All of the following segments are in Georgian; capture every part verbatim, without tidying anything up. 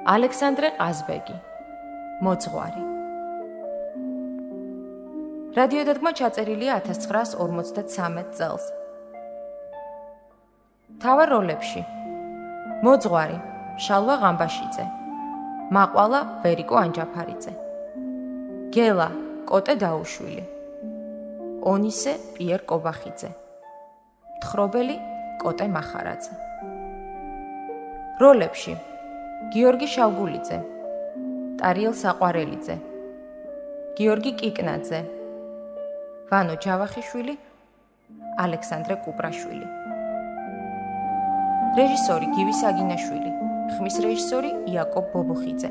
ალექსანდრე ყაზბეგი, მოძღვარი. რადიოდადგმა ჩაწერილია ათას ცხრაას ორმოცდათსამეტ წელს. მთავარ როლებში: მოძღვარი შალვა ღამბაშიძე, მაყვალა ვერიკო ანჯაფარიძე, გელა კოტე დაუშვილი, ონისე პიერ კობახიძე, მთხრობელი კოტე მახარაძე. როლებში: გიორგი შავგულიძე, ტარიელ საყვარელიძე, გიორგი კიკნაძე, ვანო ჯავახიშვილი, ალექსანდრე კუპრაშვილი. რეჟისორი გივი საგინაშვილი, ხმის რეჟისორი იაკობ ბობოხიძე.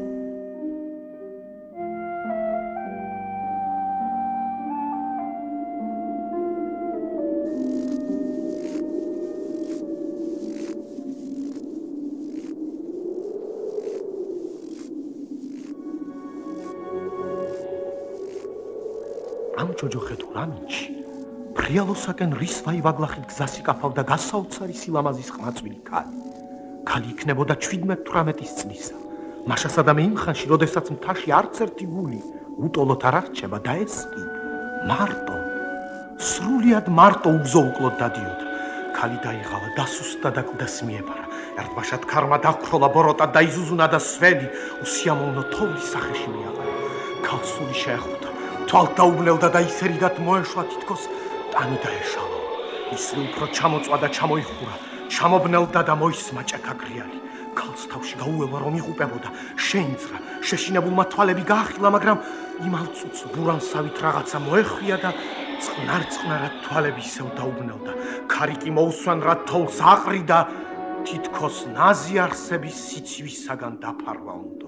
ამ ჯოჯოხეთო რამინჩი ფრიალოსაკენ რის ვაივაგლახით გზას იკაფავდა გასაოცარი სილამაზის ყმაწვილი ქალი. ქალი იქნებოდა ჩვიდმეტ-თვრამეტის წლისა. მაშასა და მე იმ ხანში, როდესაც მთაში არც ერთი გული უტოლოთ არ არჩება და ეს კი მარტო, სრულიად მარტო უგზოუკლოდ დადიოდა. ქალი დაიღალა, დასუსტდა და კლდეს მიებარა. ერთბაშად ქარმა დაქროლა ბოროტად და იზუზუნა და სველი უსიამოვნო თოვლის სახეში მიაყარა. ქალს სული შეეხუთა. თვალთ დაუბნელდა და ისერიდად მოეშვა თითქოს ტანი დაეშალა. ისე უფრო ჩამოწვა და ჩამოიხურა, ჩამობნელდა და მოისმა ჭექაგრიალი. ქალს თავში გაუელვა რომ იღუპებოდა, შეინძრა, შეშინებულმა თვალები გაახილა, მაგრამ იმალწუც ბურანსავით რაღაცა მოეხვია და წყნარ-წყნარად თვალები ისევ დაუბნელდა. ქარი კი მოუსვანრად თოვლს აყრიდა, თითქოს ნაზი არსების სიცივისაგან დაფარვა უნდოდა.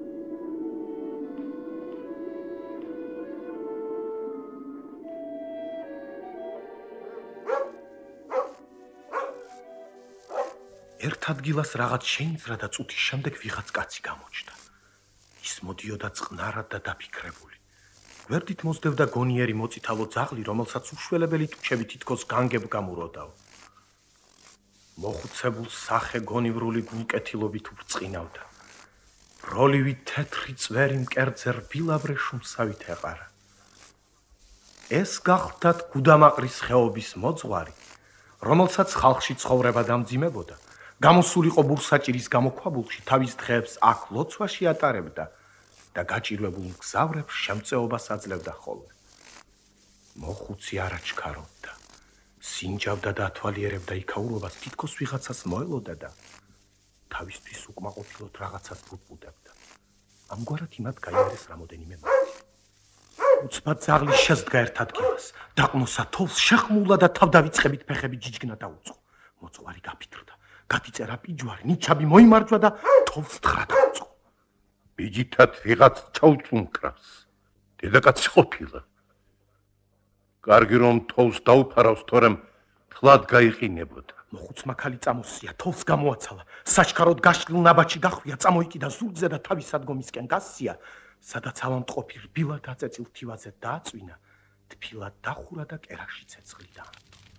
ერთ ადგილას რაღაც შეინძრა და წუთის შემდეგ ვიღაც კაცი გამოჩნდა. ის მოდიოდა წყნარად და დაფიქრებული. გვერდით მოსდევდა გონიერი მოწითალო ძაღლი, რომელსაც უშველებელი ტუჩები თითქოს განგებ გამუროდაო. მოხუცებულ სახე გონივრული გულკეთილობით ურწყინავდა. როლივი თეთრი წვერი მკერდზე რბილაბრე შუმსავით ეყარა. ეს გახლდათ გუდამაყრის ხეობის მოძღვარი, რომელსაც ხალხში ცხოვრება დამძიმებოდა. გამოსულიყო ბურსაჭირის გამოქვაბულში, თავის დღეებს აქ ლოცვაში ატარებდა და გაჭირვებულ მგზავრებს შემწეობას აძლევდა ხოლმე. მოხუცი არ აჩქარობდა, სინჯავდა და ათვალიერებდა იქაურობას, თითქოს ვიღაცას მოელოდა და თავისთვის უკმაყოფილოდ რაღაცას ბუდბუდებდა. ამგვარად იმად გაიარეს რამოდენიმე მათი. უცბად ძაღლი შესდგა ერთ ადგილას, დაყნოსა თოვლს, შეხმულა და თავდავიწყებით ფეხები ჯიჯგნა დაუწყო. მოძღვარი გაფიქრდა. გათიწერა პიჯვარი, ნიჩაბი მოიმარჯვა და თოვლს თხრა დაუწყო. ბიჯითად ვიღაც ჩაუწუნკრავს. დედაკაცი ყოფილა. კარგი რომ თოვლს დაუფარავს, თორემ თლად გაიყინებოდა. მოხუცმა ქალი წამოსია, თოვლს გამოაცალა. საჩქაროდ გაშლილ ნაბაჩი გახვია, წამოიკიდა ზურგზე და თავის სადგომისკენ გასცია, სადაც ავამტყოფი რბილად აწეწილ თივაზე დააწვინა, თბილად დახურა და კერაში ცეცხლი დაანტო.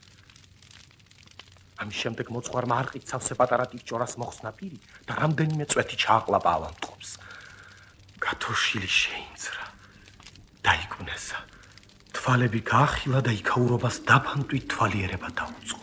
ამის შემდეგ მოძღვარმა არყით სავსე პატარა ტიკჭორას მოხსნა პირი და რამდენიმე წვეთი ჩააყლაპა ავამტყოფს. გათოშილი შეინძრა, დაიგვნესა. თვალები გაახილა და იქაურობას დაფანტვით თვალიერება დაუწყო.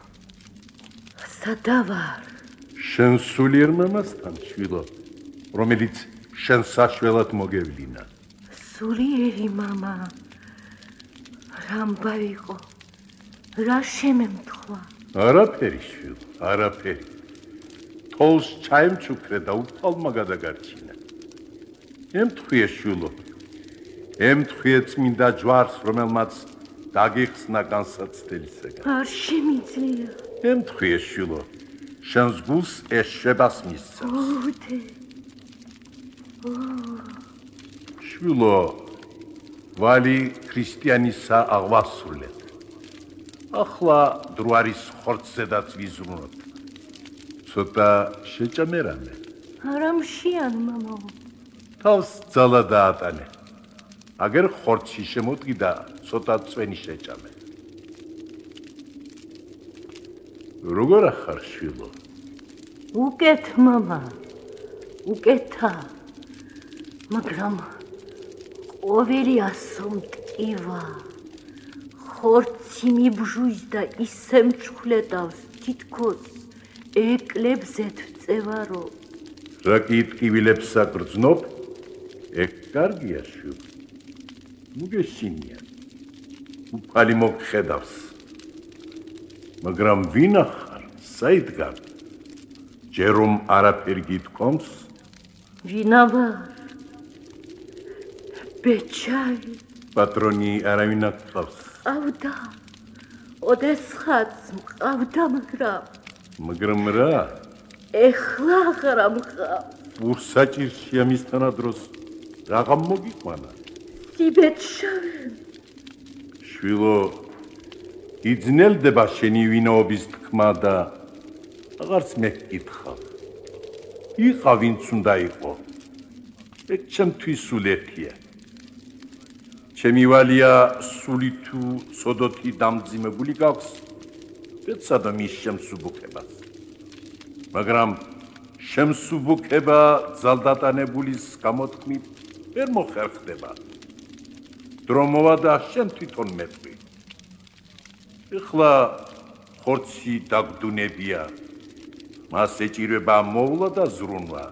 სადავარ? შენ სულიერ მამასთან, შვილო, რომელიც შენ საშველად მოგევლინა. სულიერი მამა, რამბა იყო, რა შემემთხვა? არაფერი, შვილო, არაფერი. თოვლს ჩაემჩუქრე და უფალმა გადაგარჩინა. ემთხვიე, შვილო, ემთხვიე წმინდა ჯვარს, რომელმაც დაგიხსნა განსაცდელისაგან. არ შემიძლია. ემთხვიე, შვილო, შენს გულს ეშვებას მისცემს. ოდე. შვილო, ვალი ქრისტიანისა აღვასრულეთ. ახლა დრო არის ხორცზედაც ვიზრუნოთ. ცოტა შეჭამერანე. არა მშიან, მამო. თავს ძალა დაატანე. აგერ ხორცში შემოდგი და ცოტა წვენი შეჭამე. როგორ ახარ, შვილო? უკეთ, მამა. უკეთა, მაგრამ ყოველი ასო მტკივა, ხორცი მიბჟუის და ისე მჩხვლეტავს, თითქოს ეკლებზე ვწევარო. რა კითკივილებს საგრძნობ? ეგ კარგია, შუბი. მუგეშინია. უფალი მოგხედავს. მაგრამ ვინა ხარ, საიდგარ? ჯერ რომ არაფერი გითქვამს? ვინა ვარ? ბეჩარი. პატრონი არავინ აკყავს. ყავდა. ოდესღაც მყავდა, მაგრამ მაგრამ რა? ეხლა აღარ მყავს. ურსაჭირში ამისთანა დროს რაღამ მოგიყვანა? სიბეჭშავე. შვილო, იძნელდება შენი ვინაობის თქმა და აღარც მე გკითხავ. იყა ვინც უნდა იყო. ეგ ჩემთვის სულ ერთია. ჩემი ვალია სული თუ სოდოთი დამძიმებული გაქვს, ეცადა მის შემსუბუქებას. მაგრამ შემსუბუქება ძალდატანებულის გამოთქმით ვერ მოხერხდება. დრო მოვა და შენ თვითონ მეტყვი. ეხლა ხორცი დაგდუნებია. მას ეჭირება მოვლა და ზრუნვა.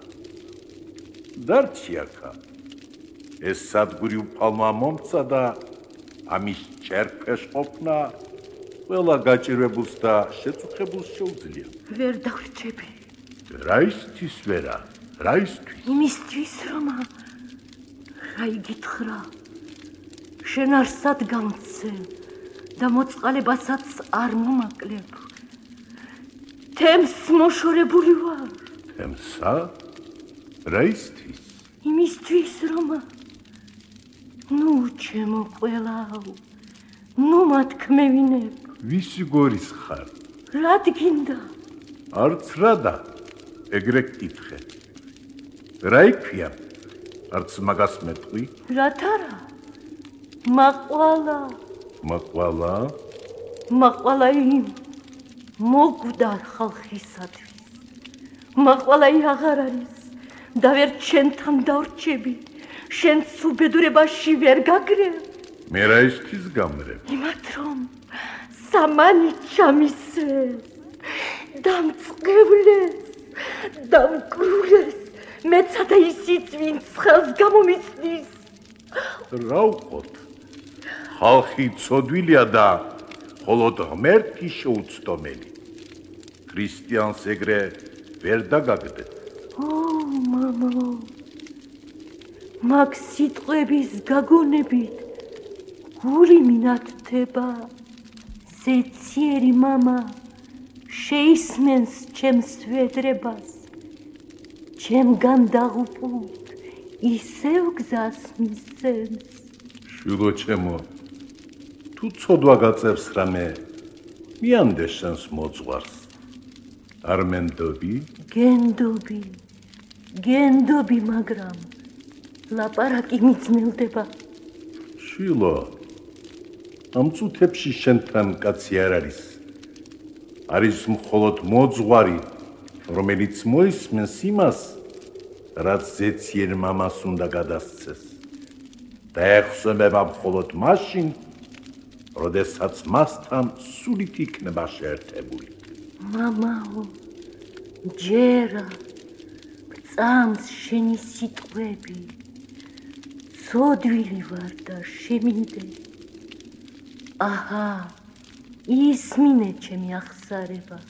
დარჩი აქა. ეს სადგური უფალმა მომცა და ამის ჩერფეშ ყოფნა ყველა გაჭირებულს და შეწუხებულს შეუძლია. ვერ დავრჩები. რა ისთვის ვერა? რა ისთვის? იმისთვის რომ რა იგითხრა. შენ არსად გამცე და მოწყალებასაც არ მომაკლებ. თემს მოშორებული ვარ. თემსა? რა ისთვის? იმისთვის რომ ნუ ჩემო ყველაო, ნუ მათქმევინებ. ვისი გორის ხარ? რა გინდა? არც რადა, ეგრე გკითხე. რა იქვია? არც მაგას მეტყვი? რათა რა? მაყვალა. მაყვალა? მაყვალა იმ მოგვდარ ხალხისათვის. მაყვალა აღარ არის და ვერ ჩვენთან დავრჩები. შენც უბედურებაში ვერ გაგრევ. მე რა ისთვის გამრევ? იმათ რომ სამანი ჩამისეს, დამწყევლეს, დამკრულეს, მეცა და ისიც ვინც ხელს გამომიწდის. რა უყოთ? ხალხი ცოდვილია და მხოლოდ ღმერთი შეუცდომელი. ქრისტიანს ეგრე ვერ დაგაგდეთ. ო, მამა, მაგ სიტყვების გაგონებით გული მინათდება. ზეციერი მამა შეისმენს ჩემს ვედრებას. ჩემგან დაღუპულთ ისევ გზას მისცემს. შვილო ჩემო, თუ ცოდვა გაწევს რამე, მიანდე შენს მოძღვარს. არ მენდობი? გენდობი, გენდობი, მაგრამ ლაპარაკი მიძნელდება. შვილო, ამ წუთებში შენთან კაცი არ არის. არის მხოლოდ მოძღვარი, რომელიც მოისმენს იმას, რაც ზეციერ მამას უნდა გადასცეს. და ეხსენება მხოლოდ მაშინ, როდესაც მასთან სულით იქნება შეერთებული. მამაო, ჯერა, წამს შენი სიტყვები. ცოდვილი ვარ და შემინდე. აჰა, ისმინე ჩემი ახსარება.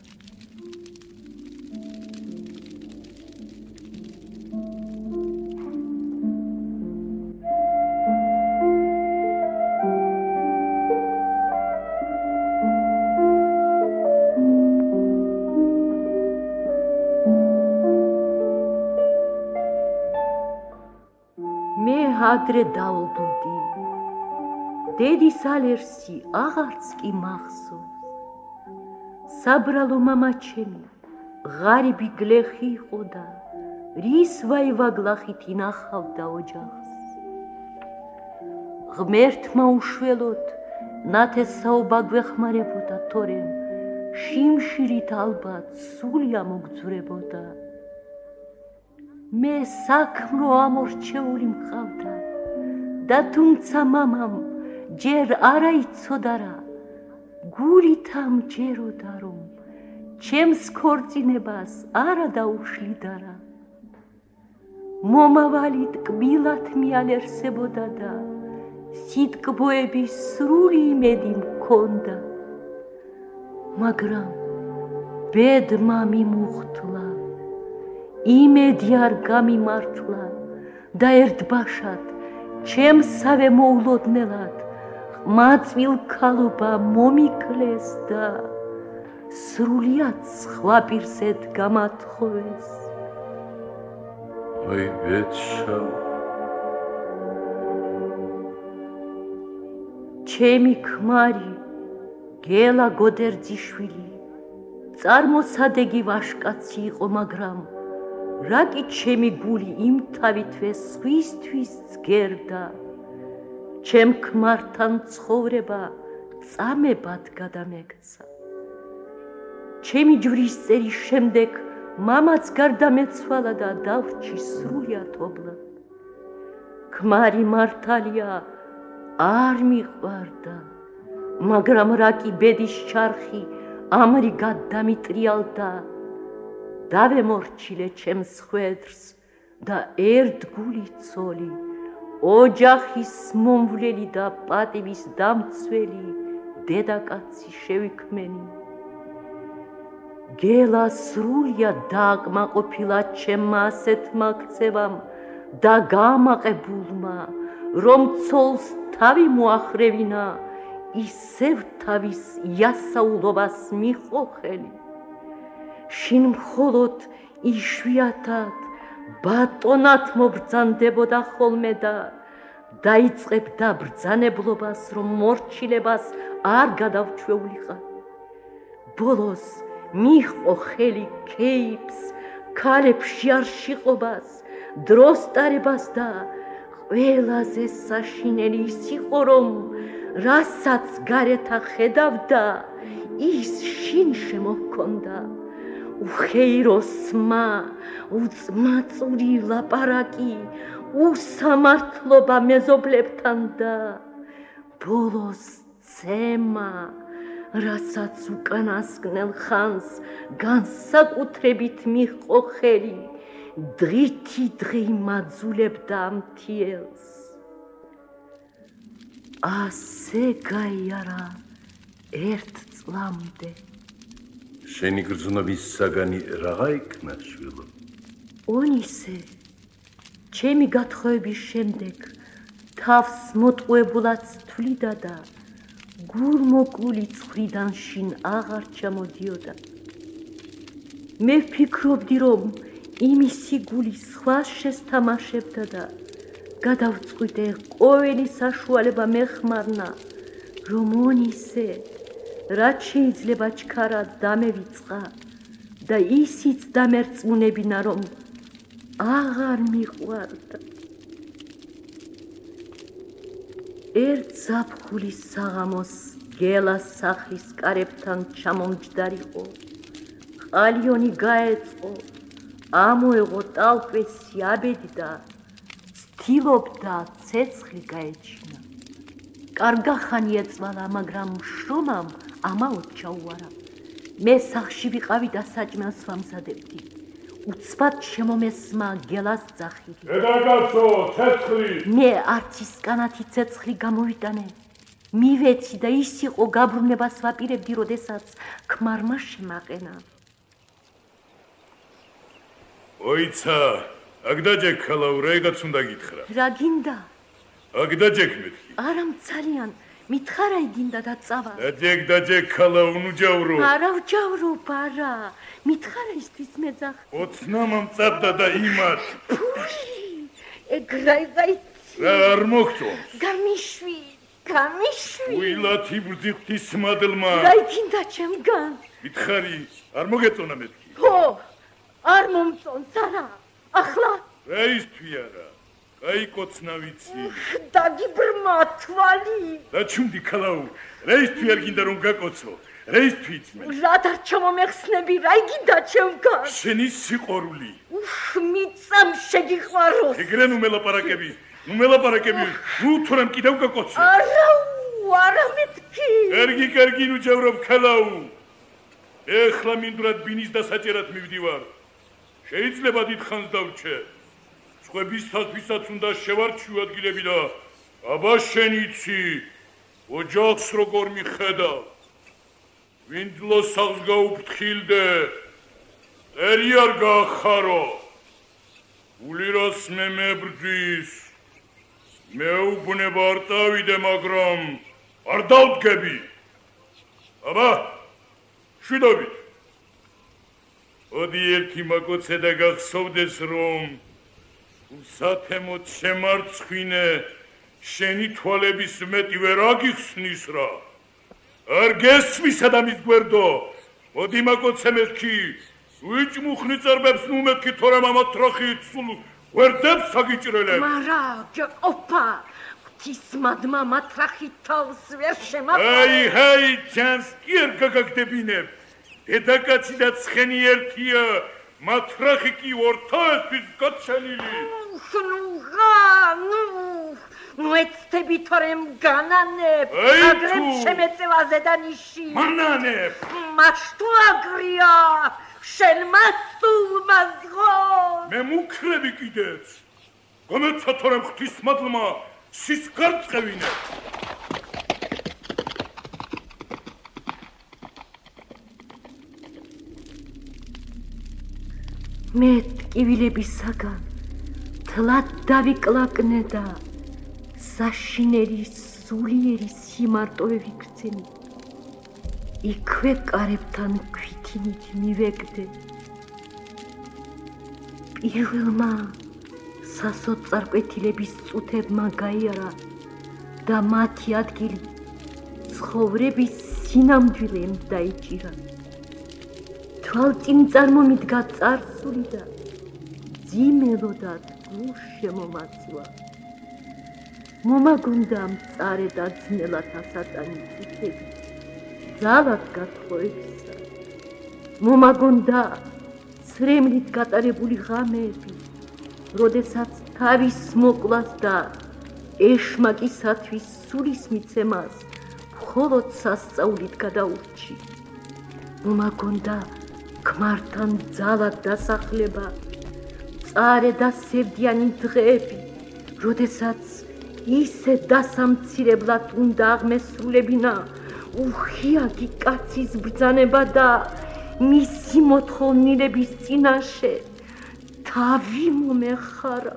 ადრე დავობლდი. დედის ალერსი აღარც კი მახსოვს. საბრალო მამა ჩემი ღარიბი გლეხი იყო და რის ვაივაგლახით ინახავდა ოჯახს. ღმერთმა უშველოდ ნათესაობა გვეხმარებოდა, თორემ შიმშილით ალბათ სული ამოგძვრებოდა. მე საქმრო ამორჩეული მყავდა და თუმცა მამამ ჯერ არა იცოდა რა გულით ამჯეროდა რომ ჩემს ქორწინებას არა დაუშლიდა რა მომავალი ტკბილად მიალერსებოდა და სიტკბოების სრული იმედი მქონდა მაგრამ ბედმა მიმუხტლა იმედი არ გამიმართლა და ერთბაშად ჩემსავე მოულოდნელად ყმაწვილ ქალობა მომიკლეს და სრულიად სხვა პირსეთ გამათხოვეს აი ბედშავ ჩემი ქმარი გელა გოდერძიშვილი წარმოსადეგი ვაშკაცი იყო მაგრამ რა კი ჩემი გული იმ თავითვე სხვისთვის ძგერდა ჩემ ქმართან ცხოვრება წამებად გადამექცა ჩემი ჯვრის წერის შემდეგ მამაც გარდამეცვალა და დავრჩი სრულიად ობლად ქმარი მართალია არ მიყვარდა მაგრამ რა კი ბედის ჩარხი ამრიგად დამიტრიალდა დავემორჩილე ჩემს ხვედრს და ერთ გული ცოლი ოჯახის მომვლელი და პატივის დამცველი დედაკაცი შევიქმენი გელა სრულიად დააკმაყოფილა ჩემმა ასეთმა ქცევამ და გამაყებულმა რომ ცოლს თავი მოახრევინა ისევ თავის იასაულობას მიხო ხელი შინ მხოლოდ იშვიათად ბატონად მობრძანდებოდა ხოლმე და დაიწყებდა ბრძანებლობას რომ მორჩილებას არ გადავჩვეულიყარ ბოლოს მიხო ხელი ქეიფს ქალებში არ შიყობას დროს ტარებას და ყველაზე საშინელი ის იყო რომ რასაც გარეთ ხედავდა ის შინ შემოჰქონდა უხეირო სმა უწმაწური ლაპარაკი უსამართლობა მეზობლებთან და ბოლოს ცემა რასაც უკანასკნელ ხანს განსაკუთრებით მიჰყო ხელი დღითი დღე იმაძულებდა მთიელს ასე გაიარა ერთ წლამდე შენი გრძნობის საგანი რაღა იქნა შვილო ონისე ჩემი გათხოვების შემდეგ თავს მოტყუებულად თვლიდა და გულმოკლული ცხრიდან შინ აღარ ჩამოდიოდა მე ვფიქრობდი რომ იმისი გული სხვას შესთამაშებდა და გადავწყვიტე ყოველი საშუალება მეხმარნა რომ ონისე რაც შეიძლება ჩქარა დამევიწყა და ისიც დამერწმუნებინა რომ აღარ მიყვარდა ერთ ზაფხულის საღამოს გელას სახლის კარებთან ჩამომჯდარიყო ყალიონი გაეწყო ამოეღო ტალკვესი აბედი და ცდილობდა ცეცხლი გაეჩინა კარგახანი ეწვალა მაგრამ შრომამ ამაოდ ჩაუარა მე სახლში ვიყავი და საჭმელს ვამზადებდი უცბად შემომესმა გელას ძახილი დედაკაცო ცეცხლი მე არც ისკანათი ცეცხლი გამოვიტანე მივეცი და ის იყო გაბრუნებას ვაპირებდი როდესაც ქმარმა შემაყენა ოიცა აქ დაჯექ ხალავ რა იგაც უნდა გითხრა რა გინდა აქ დაჯექ მეთქი არა მცალიან მითხარა იგინდა და წავა დაჯექ დაჯექ ხალავ ნუჯავრო არა ვჯავრო ბარა მითხარა ისთვის მეძახ ოცნა მომწაბდა და იმას ფუში ეგრაიგაიცი რა არ მოგწონს გამიშვი გამიშვი უილათი ბრძიხთის მადლმა რა იგინდა ჩემგან მითხარი არ მოგეწონა მეთქი ხო არ მომწონს არა ახლა რა ისთვი არა აი კოცნა ვიცი დაგიბრმა თვალი და ჩუმდი ქალაუ რა ისთვი არ გინდა რომ გაკოცო რეის თვითმე. რა დარჩა მომეხსნები, რა იგიდა ჩემგან? შენი სიყვარული. უფ, მიწამ შეგიყვაროს. ეგრე ნუ მელაპარაკები, ნუ მელაპარაკები, ნუ თორემ კიდევ გაკოცე. არა, არა მეთქი. კარგი, კარგი, ნუ ჯავრობ ქალაუ. ეხლა მინდვრად ბინის დასაჭერად მივდივარ. შეიძლება დიდხანს დავრჩე. სხვებისთვისაც უნდა შევარჩიო ადგილები და აბა შენ იცი, ოჯახს როგორ მიხედავ. ვინ ძლოს სახლს გაუფრთხილდე, ერი არ გაახარო. გული რას მე მებრძვის, მეუბნება არ წავიდე, მაგრამ არ დავდგები. აბა, შვიდობით. ოდი ერთი მაკოცე და გახსოვდეს, რომ უსათემოდ შემარცხვინე, შენი თვალების მეტი ვერ აგიხსნის რა. არ გესმის ადამიანის გვერდო. მოდი მაკოცე მეთქი, ვიჭმუხნი წერბებს ნუ მეთქი, თორემ ამათ რახით სულ გვერდებს აგიჭრელებ. მარა, ჯაყოფა, ღვთისმადმა მათ რახით თავს ვერ შემაყარა. აი, აი, ჩანს კი არ გაგაგდებინებ. დედაკაცი და ცხენი ერთია, მათ რახი კი ორთაესთვის გაჩენილი. ნუ ხა, ნუ ნუ ეცდები თორემ განანებ, აგრებ შემეწევაზე და ნიში. მანანებ. მაშტუ აგრია, შენ მასულმა ზღო. მე მუქრები კიდეც. გამეცა თორემ ღვთისმადლმა სისკარწყევინე. მე ტკივილებისაგან თლად დავიკლაკნე და საშინელი სულიერი სიმარტოვი გრძენი. იქვე კარებთან ქვითინით მივეგდე. პირველმა სასოწარკვეთილების წუთებმა გაიარა და მათი ადგილი ცხოვრების სინამდვილემ დაიჭირა. თვალწინ წარმომიდგა წარსული და ძიმელოდად გულს შემომაწვა. მომაგონდა მწარე და ძნელად ასატანი წუთები, ძალად გათხოვებისა. მომაგონდა ცრემლით გატარებული ღამეები, როდესაც თავის მოკლას და ეშმაკისათვის სულის მიცემას მხოლოდ სასწაულით გადაურჩი. მომაგონდა ქმართან ძალად დასახლება, მწარე და სევდიანი დღეები, როდესაც ისე დასამცირებლად უნდა აღმესრულებინა უხიაგი კაცის ბრძანება და მისი მოთხოვნილების წინაშე თავი მომეხარა.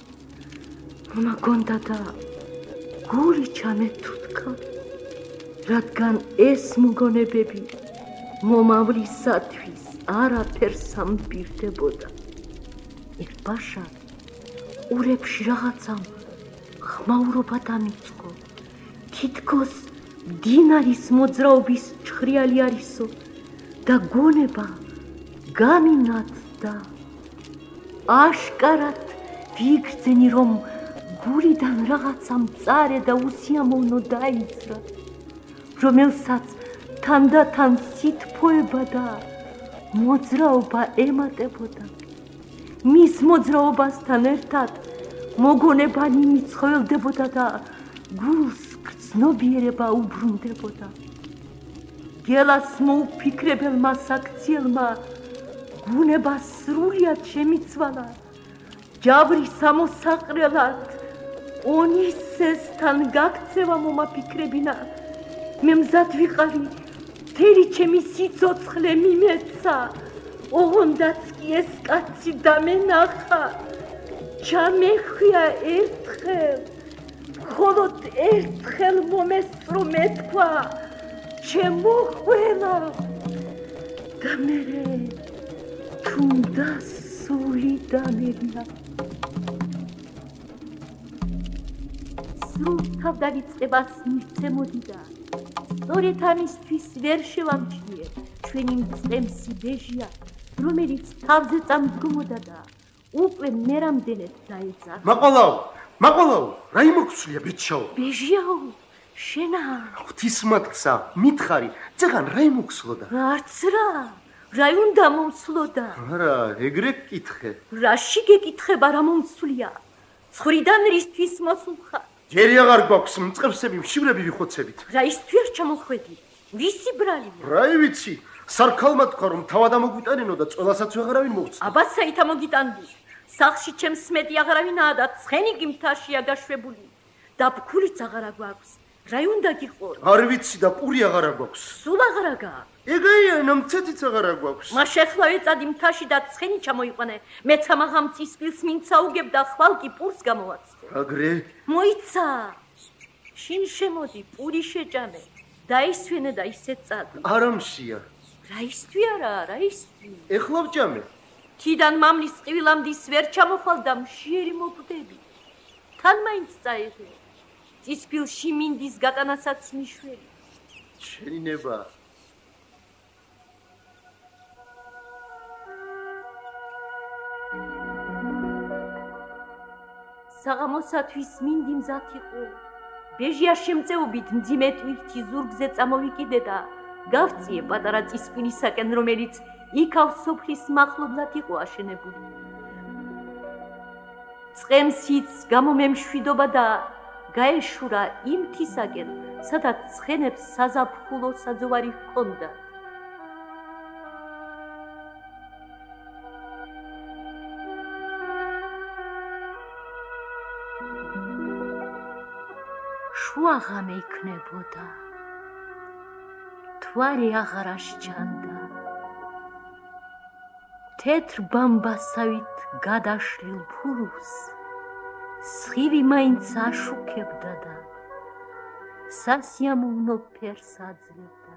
მომაგონდა და გული ჩამეთუთქა, რადგან ეს მოგონებები მომავლისათვის არაფერს ამბირდებოდა. ერთბაშად ურებში რაღაცამ ხმაურობა დამიწყო. თითქოს დინარის მოძრაობის ჩხრიალი არისო და გონება გამინაცდა. აშკარად ვიგრძენი, რომ გულიდან რაღაცა მწარე და უსიამოვნო დაიძრა, რომელსაც თანდათან სითფოება და მოძრაობა ემატებოდა. მის მოძრაობასთან ერთად მოგონებანი მიცხოველდებოდა და გულს გრძნობიერება უბრუნდებოდა. გელას მოუფიქრებელმა საქციელმა გუნება სრულიად შემიცვალა. ჯავრის ამოსაყრელად ონისესთან გაქცევა მომაფიქრებინა. მე მზად ვიყავი, მთელი ჩემი სიცოცხლე მიმეცა. ოღონდაც კი ეს კაცი დამენახა. ჩამეხვია ერთხელ, მხოლოდ ერთხელ მომესწრო მეთქვა, შემოხველა და მერე თუნდა სული დამერია. სრულ თავდავიწყებას მივცემოდი და სწორედ ამისთვის ვერ შევამჩნიე ჩვენი მწყემსი ბეჟია, რომელიც თავზე წამდგომოდა და უკვე მერამდენეთ დაეძახა. მაყოლაო, მაყოლაო, რა იმოქცულია ბიჭო? ბეჟიაო, შენა ღვთისმადლსა, მითხარი, წეგან რა იმოხსლოდა? არც რა, რა უნდა მომსვლოდა? არა, ეგრე გკითხე. რაში გეკითხება რა მომსვლია? ცხრიდან რისთვის მოსულ ხარ? ჯერი აღარ გვაქვს მწყებსები, მშივრები ვიხოცებით. რა ისთვიერ ჩამოხვედი? ვისი ბრალია? რა ვიცი, სარქალმა თქვა რომ თავად ამოგვიტანენო და წოლასაც ვეღარავინ მოვწდა. აბა საით ამოგიტანდი? სახლში ჩემს მეტი აღარავინაა და ცხენი კი მთაშია გაშვებული. და ფქულიც აღარა გვაქვს. რა უნდა გიყო? არ ვიცი და პური აღარა გვაქვს. სულ აღარა გაქვს. ეგაია, ნამცეთიც აღარა გვაქვს. მას ახლა ეწადი მთაში და ცხენი ჩამოიყვანე. მეც ამაღამ წისპილს მინცა უგებ და ხვალ კი პურს გამოვაცხე. აგრე? მოიცა. შინ შემოდი, პური შეჭამე. დაისვენე და ისე წადო. არამშია. რა ისთვი არა, რა ისთვი? ეხლა ვჭამე. თიდან მამლის ყვილამდის ვერ ჩამოხვალ და მშიერი მოგდები. თან მაინც წაიღე. წისპილში მინდის გატანასაც მიშველი. შეინება. საღამოსათვის მინდი მზად იყო. ბეჟია შემწეობით მძიმე ტვირთი ზურგზე წამოვიკიდე და გავწიე პატარა წისპილისაკენ, რომელიც იქავ სოფლის მახლობლად იყო აშენებული. წყემსიც გამომემშვიდობა და გაეშურა იმ მთისაკენ, სადაც ცხენებს საზაფხულო საძოვარი ჰქონდა. შუაღამე იქნებოდა. თვარი აღარა სჩანდა. თეთრ ბამბასავით გადაშლილ ფურუს სხივი მაინც აშუქებდა და სასიამოვნო ფერს აძლევდა.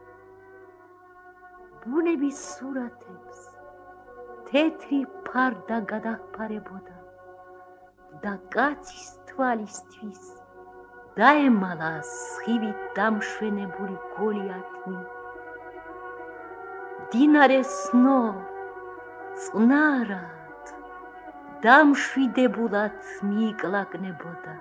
ბუნების სურათებს თეთრი ფარდა გადაჰფარებოდა და კაცის თვალისთვის დაემალა სხივით დამშვენებული გოლიათი. დინარე სნო წნარად დამშვიდებულად მიიკლაკნებოდა.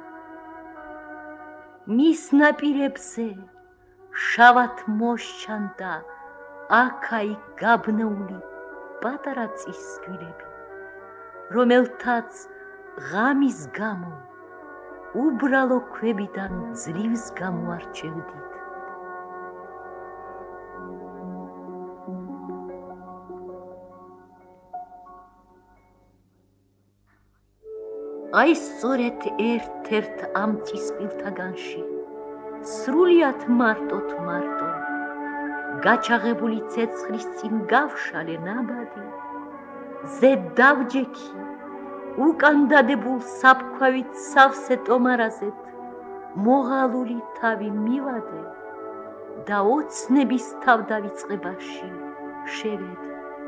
მის ნაპირებზე შავად მოსჩანდა აქა-იქ გაბნეული პატარა წისქვილები, რომელთაც ღამის გამო უბრალო ქვებიდან ძლივს გამოარჩევდით. აი სწორედ ერთ-ერთ ამ წისპილთაგანში, სრულიად მარტოთ მარტო, გაჩაღებული ცეცხლის წინ გავშალე ნაბადი, ზედ დავჯექი, უკან დადებულ საფქვავით სავსე ტომარაზეთ მოღალული თავი მივადე და ოცნების თავდავიწყებაში შევედი.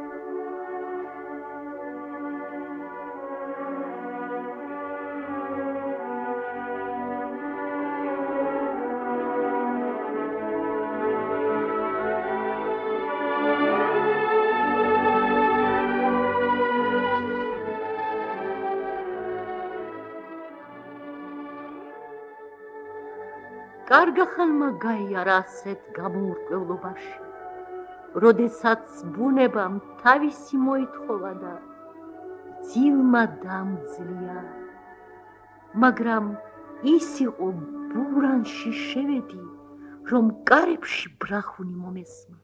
კარგა ხანმა გაიარა ასეთ გამოურკვევლობაში, როდესაც ბუნებამ თავისი მოითხოვა და ძილმა დამძლია, მაგრამ ის იყო ბურანში შევედი, რომ კარებში ბრახუნი მომესმა.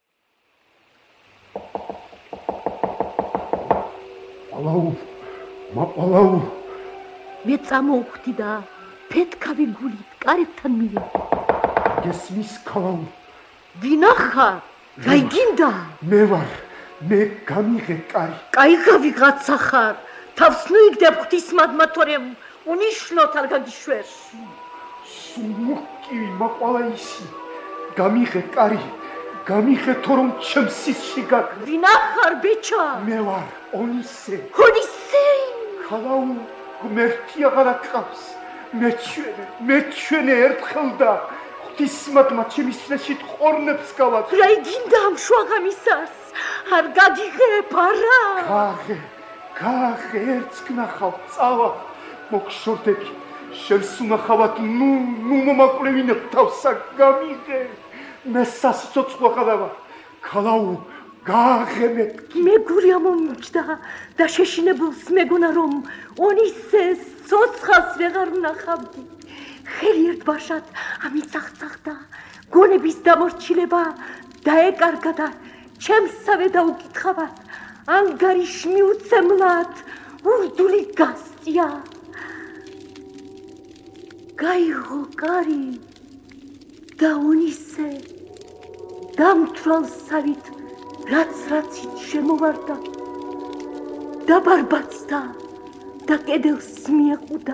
პალაუ, მაპალაუ. მე წამოვხვდი და ფეთქავი გულით კარებთან მივედი. გესმის ქალაუ? ვინა ხარ? რა იგინდა? მე ვარ, მე გამიღე კარი. კაიღა ვიღაცა ხარ, თავს ნუიგდებ ღვთისმადმა, თორემ უნიშნოთ არ გაგიშვერ. სულმოկივი მაყვალა ისი, გამიღე კარი, გამიღე თორემ ჩემს სისში გაკ. ვინა ხარ ბეჩა? მე ვარ ონისე. ონისე? ქალაუ, ღმერთი აღარ აკყავს. მეჩვენე, მეჩვენე ერთხელ და ღვთისმადმა ჩემი სრეშით ყორნებს გავაკ. რა იგინდა ამ შუაღამისას? არ გაგიღებ არა? გაღე, გაღე, ერთს გნახავ, წავა, მოგშორდები, შენს უნახავად ნუ ნუ მომაკლევინე თავსა გამიღე მე სასიცოცხლო ხალავა ქალაუ გააღემეთ მეგურია მომიჯდა და შეშინებულს მეგონა რომ ონისეს ცოცხალს ვეღარ ვნახავდი ხელი ერთბაშად ამიცახცახდა გონების დამორჩილება დაეკარგა და ჩემსავე დაუკითხავად ანგარიშ მიუცემლად ურდული გასწია გაიღო კარი და ონისე დამთვალსავით რაც რაცით შემოვარდა დაბარბაცდა და კედელს მიეყუდა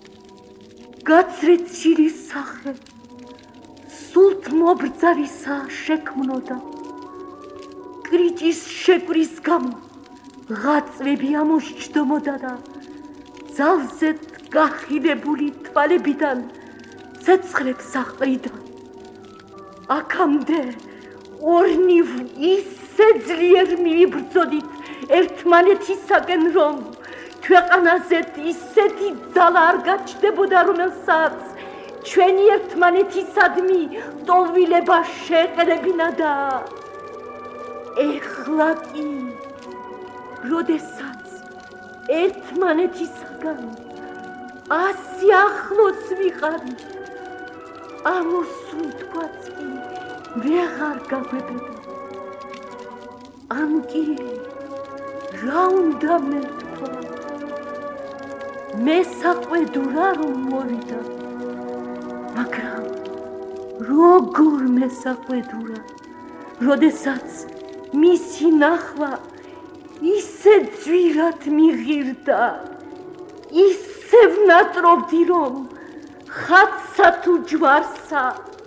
გაცრეცილი სახე სულთ მობრძავისა შექმნოდა კრიჭის შეკვრის გამო ღაწვები ამოსჯდომოდა და ძალზედ გახილებული თვალებიდან ცეცხლებს აყრიდა აქამდე ორნივ ისე ძლიერ მივიბრძოდით ერთმანეთისაკენ რომ ქვეყანაზეთ ისეთი ძალა არ გაჩნდებოდა რომელსაც ჩვენი ერთმანეთისადმი ტოლვილება შეეყრებინა და ეხლა კი როდესაც ერთმანეთისაგან ასი ახლოს ვიყავით ამოსუნთქვაც კი ვეღარ გაგვებედა ამ კი რა უნდა მეთქვა მე საყვედურა რომ მოვიდა მაგრამ როგორ მე საყვედურა როდესაც მისი ნახვა ისე ძვირად მიღირდა ისე ვნატრობდი რომ ხაცა თუ ჯვარსა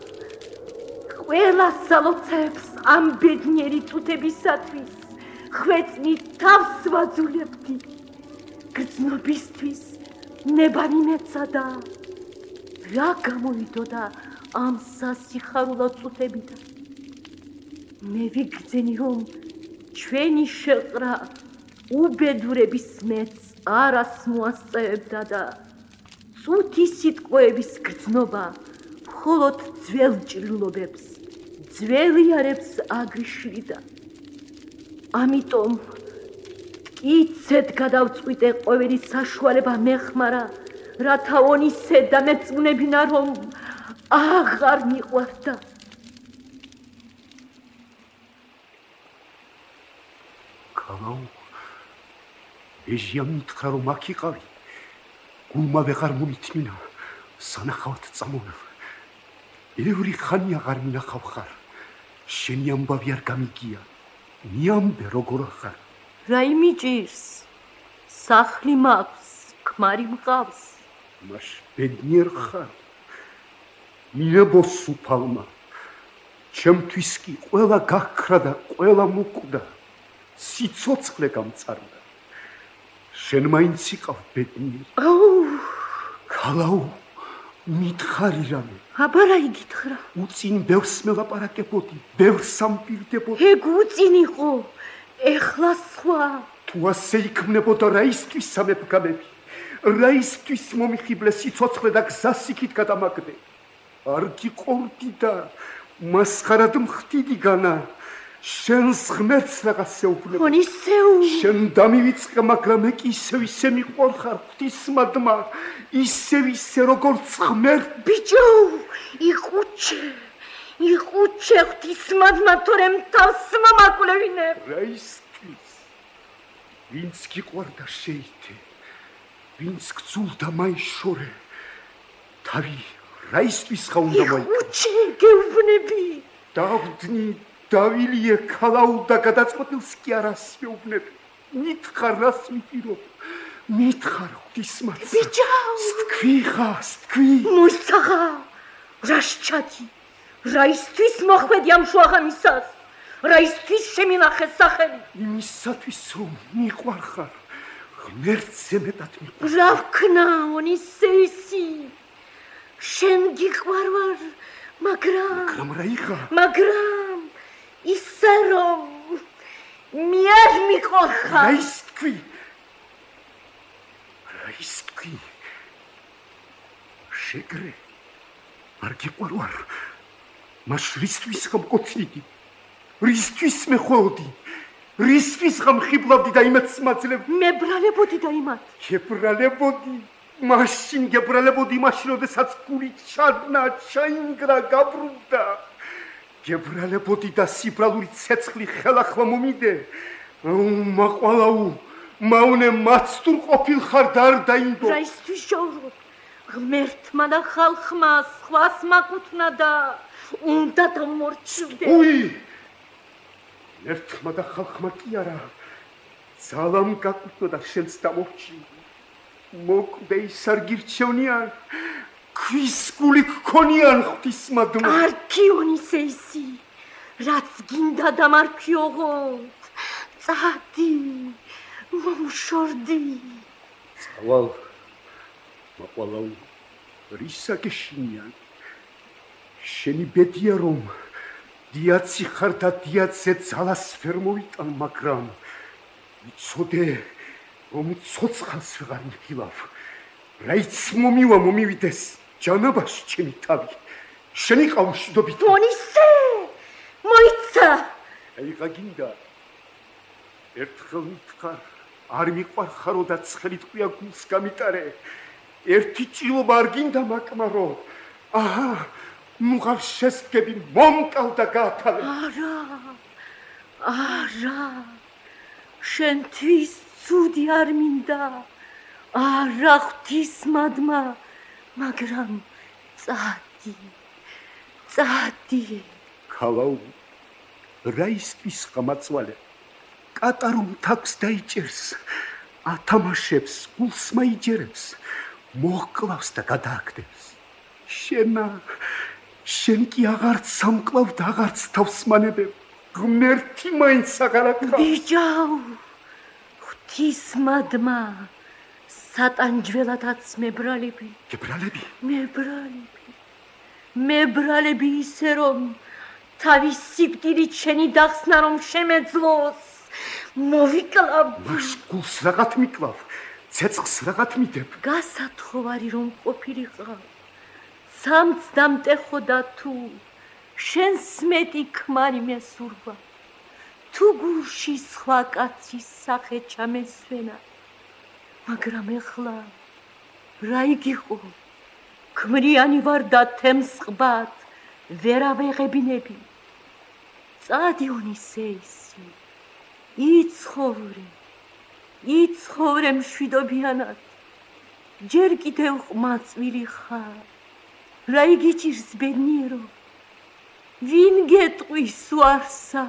ყველა სალოცეებს ამ ბედნიერი წუთებისათვის ხვეწნი თავს ვაძულებდი გრძნობისთვის ნებანი მეცა და რა გამოვიდოდა ამ სასიხარულო წუთებიდან მე ვიგრძენი რომ ჩვენი შეყრა უბედურების მეც არას მოასწევდა და წუთი სიტყვების გრძნობა მხოლოდ ძველ ჭრილობებს ძველიარებს აგრიშლიდა ამიტომ მტკიცედ გადავწყვიტე ყოველი საშუალება მეხმარა რათა ონისე დამეწმუნებინა რომ აღარ მიყვარდა ქალაუ ეჟია მითხრა რომ აქ იყავი გულმა ვეღარ მომითმინა სანახავად წამოვევა ევრი ხანი აღარ მინახავ ხარ შენი ამბავი არ გამიგია მიამბე როგორ ახარ რა იმიჭირს სახლი მაქვს ქმარი მყავს მას ბედნიერ ხარ მინებო სუფალმა ჩემთვის კი ყველა გაქრა და ყველა მოკვდა სიცოცხლე გამწარდა შენ მაინც იყავ ბედნიერი აუ ქალაუ მითხარი რამე აბა რა იგითხრა უწინ ბევრს მელაპარაკებოდი ბევრს ამპირდებოდი ეგ უწინ იყო ეხლა სხვა თუ ასე იქმნებოდა რა ისთვის სამეფგამები რა ისთვის მომიხიბლე სიცოცხლე და გზას იქით გადამაგდე არ გიყორდი და მასხარად მხდიდი განა შენს ღმერთს რაღაც ეუბნება ონისეუ შენ დამივიწყე მაგრამ მე კი ისევ ისე მიყვარხარ ღვთისმადმა ისევ ისე როგორც ღმერთ ბიჭო იყუჩე იყუჩე ღვთისმადმა თორემ თავს მომაკლევინე რა ისთვის ვინც გიყვარდა შეიტე ვინც გძულდა მაიშორე თავი რა ისთვის ხა უნდა მოიკ იყუჩე გეუბნები დავდნი დავილიე ქალაუ და გადაწყვეტილს კი არას მეუბნები მითხარ რას მიტირობ მითხარ ღვთისმადს ბიჭო სთქვი ხა სთქვი მუსაღა რა შეჭი რა ისთვის მოხვედი ამ შუაღამისას რა ისთვის შემინახე სახელი იმისათვის რომ მიყვარხარ ღმერთზე მეტად მიყვარხარ რა ვქნა ონისეისი შენ გიყვარვარ მაგრამ მაგრამ რა იხა მაგრამ ისე რომ მე არ მიყვარხარ რა ის თქვი რა ის თქვი შეკრე არ გიყვარვარ მას რისთვის გამკოცნიდი რისთვის მეხოდი რისთვის გამხიბლავდი და იმათს მაძლევ მე ბრალებოდი და იმათ გებრალებოდი მაშინ გებრალებოდი მაშინ როდესაც გული ჩადნა ჩაინგრა გაბრუნდა გებრალებოდი და სიბრალური ცეცხლი ხელახლა მომიდე მაყვალაუ მაუნე მაცტურ ყოფილხარ და არ დაინდო რა ისთვის ჯავრობ ღმერთმა და ხალხმა სხვას მაკუთნა და უნდა დამორჩილდე უი ერთმა და ხალხმა კი არა ძალამ გაკუთნა და შენც დამორჩილი მოკვდე ის არ გირჩევნიან ქვის გული გქონიან ღვთისმადმა არქიონისეისი რაც გინდა დამარქიოღოთ წადი მომშორდი წავალ მაყვალაუ რისა გეშინიან შენი ბედია რომ დიაცი ხარ და დიაცზე ძალას ვერ მოვიტან მაგრამ ვიცოდე რომ ცოცხალს ვეღარ მიხილავ რაიც მომივა მომივიდეს ჯანაბაში ჩემი თავი შენი ყავშდობით მონისე მოიცა აიღა გინდა ერთხელ მითხარ არ მიყვარხარო და ცხელი ტყვია გულს გამიტარე ერთი ჭრილობა არ გინდა მაკმარო აჰა მუღარ შესდგები მომკალ და გაათავე არა არა შენთვის ცუდი არ მინდა არა ღვთისმადმა მაგრამ წადი წადი ქალაუ რა ისთვის გამაწვალე კატარუმ თავს დაიჭერს ათამაშებს გულს მაიჯერებს მოკლავს და გადააგდებს შენა შენ კი აღარც სამკლავ და აღარც თავს მანებებ ღმერთი მაინც აღარ აქვს ბიჭაუ ღვთისმადმა სატანჯველადაც მებრალები გებრალები მებრალები მებრალები ისე რომ თავის სიკვდილით შენი დახსნა რომ შემეძლოს მოვიკლავ მას გულს რაღაც მიკლავ ცეცხლს რაღაც მიდებ გასათხოვარი რომ ყოფილიყავ სამც დამტეხო და თუ შენს მეტი ქმარი მესურვა თუ გულში სხვა კაცის სახე ჩამესვენა მაგრამ ეხლა რა იგიყო ქმრიანი ვარ და თემს ყბად ვერავეღებინები წადი ონისეისი იცხოვრე იცხოვრე მშვიდობიანად ჯერ კიდევ ყმაწვილი ხარ რა იგიჭირს ბედნიერო ვინ გეტყვის უარსა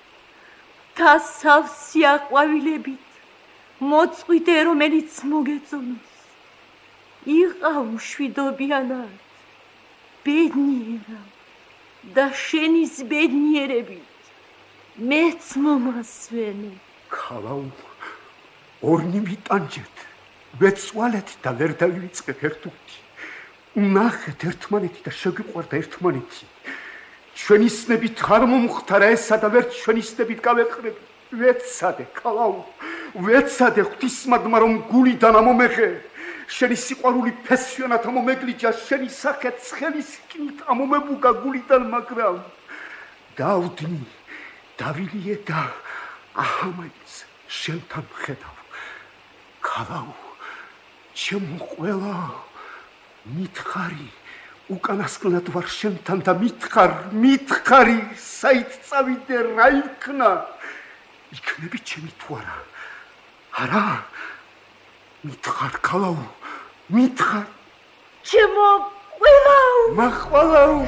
თასავსი აყვავილებით მოწყვიტე რომელიც მოგეწონოს იყავ მშვიდობიანად ბედნიერა და შენის ბედნიერებით მეც მომასვენე ქალაუ ორნი ვიტანჯეთ ვეცვალეთ და ვერ დავივიწყეთ ერთუთი ნახეთ ერთმანეთი და შეგვიყვარდა ერთმანეთი ჩვენისნებით ხარ მომختარა ესა და ვერ ჩვენისნებით გავეყრები ვეცადე ქალაუ ვეცადე ღვთისმადმა რომ გულიდან ამომეხე შენი სიყვარული ფესვიანად ამომეგლიჯა შენი სახე ცხელის კით ამომებუგა გულიდან მაგრამ დავდნი დავილიე და აჰამაიც შენთან ხედავ ქალაუ ჩემო ყველა მითხარი უკანასკნელად ვარ შენთან და მითხარ მითხარი საით წავიდე რა იქნა იქნები ჩემი თუ არა არა მითხარ ქალაუ მითხარ ჩემო ყველაუ მაყვალაუ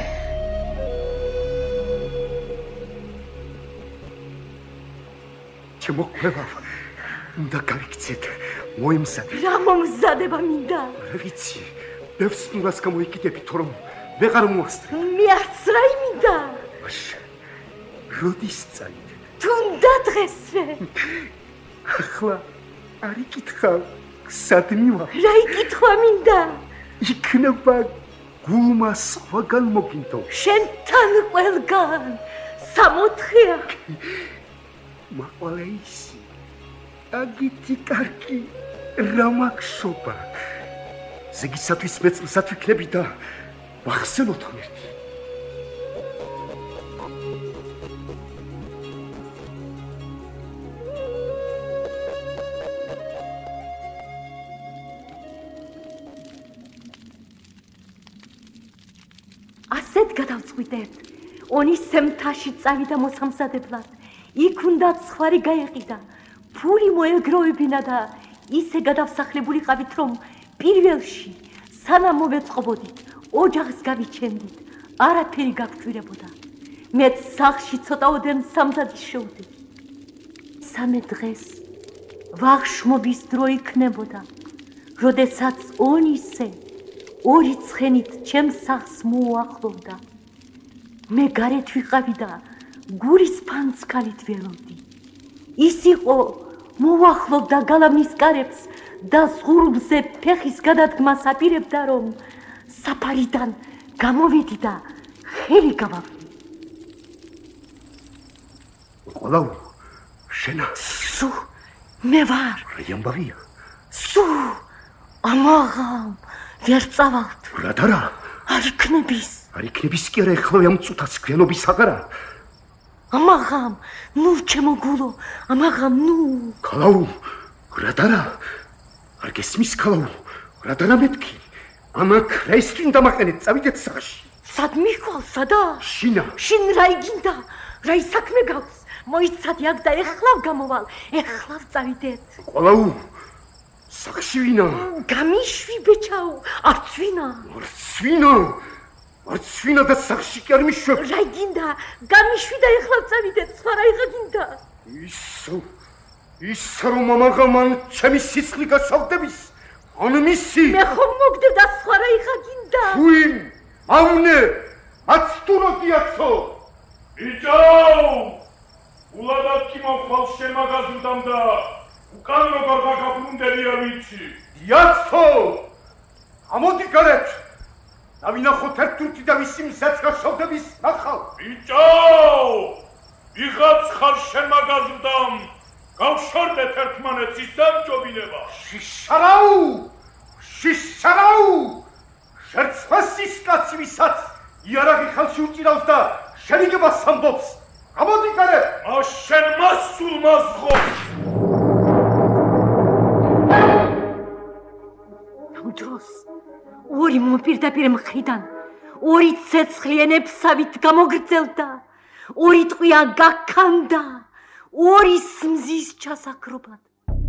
ჩემო ყველაუ უნდა გავიქცეთ მოემზადე რა მომზადება მინდა რა ვიცი ბევრს ნურას გამოიკიდები თორემ ვეღარ მოასწრე მე არც რა მინდა როდის წაიდე თუნდა დღესვე ახლა არ იკითხავ სად მივა რა იკითხვა მინდა იქნება გულმა სხვაგან მოგინდო შენთან ყველგან სამოთხეა მაყვალეისი აგითი კარგი რა მაქშობა ზეგისათვის მეწლისად ვიქნები და ვახსენოთ ღმერთი. ასეთ გადავწყვიტეთ. ონისე მთაში წავიდა მოსამზადებლად. იქ უნდა ცხვარი გაეყიდა. ფული მოეგროვებინა და ისე გადავსახლებულიყავით, რომ პირველში სანამ მოვეწყობოდით, ოჯახს გავიჩენდით, არაფერი გაგჭირებოდა. მეც სახლში ცოტაოდენ სამზადის შევდე. სამე დღეს ვახშმობის დრო იქნებოდა, როდესაც ონისე ორი ცხენით ჩემს სახლს მოუახლოვდა. მე გარეთ ვიყავი და გურის ფანცქალით ველოდი. ის იყო მოუახლოვდა გალავნის კარებს და ზღურბზე ფეხის გადადგმას აპირებდა, რომ საფარიდან გამოვედი და ხელი გავავლი. ყოლაუ, შენა. სუ, მე ვარ. რა ამბავია? სუ, ამაღამ, ვერ წავალთ. რატო რა? არ იქნების. არ იქნების კი არა, ეხლა ამ წუთას ქვენობის აღარა. ამაღამ, ნუ ჩემო გულო, ამაღამ, ნუ. ქალაუ, რატო რა? არ გესმის ქალაუ, რატო რა მეთქი? ამა ქრეს წინ დამაყენეთ, წავიდეთ სახლში. სად მიხვალ, სადა? შინა. შინ რა იგინდა? რა ისაქმე გაქვს? მოიცადი აქ და ეხლა გამოვალ, ეხლა წავიდეთ. ყოლაუ, სახლში ვინა? გამიშვი ბეჭაო, არც ვინა. არც ვინა? არც ვინა და სახლში კი არ მიშვებ. რა იგინდა? გამიშვი და ეხლა წავიდეთ, სხვა რა იღინდა? ისო, ისო რომ ამაღამან ჩემი სიცხლი გასავდების, ან მისი. მე ხომ მოგდებ და სხვა რა იღინდა? ვინ? ავნე, აცტუროდიაცო. ბიჭაო! ულადად კი მოხვალ შემაგაზრდამ და უკან როგორ გაგაბრუნდელია ვიცი. იაცო! ამოდი გარეთ. დავინახოთ ერთ თურქი და მისი მზეც გასავდების ნახავ. ბიჭაო! ვიღაც ხარ შემაგაზრდამ. გავშორდეთ ერთმანეთს ის დამჯობინება. შიშარაუ! შიშარაუ! შერცხვასის კაცი ვისაც იარაღი ხელში უჭირავს და შენიგებას ამბობს. ამოდი გარეთ. მას შენ მასულ მასღობს. ამ დროს ორი მოპირდაპირ მხრიდან ორი ცეცხლიანებსავით გამოგრძელდა, ორი ტყვია გაქანდა, ორი სმზის ჩასაქრობად.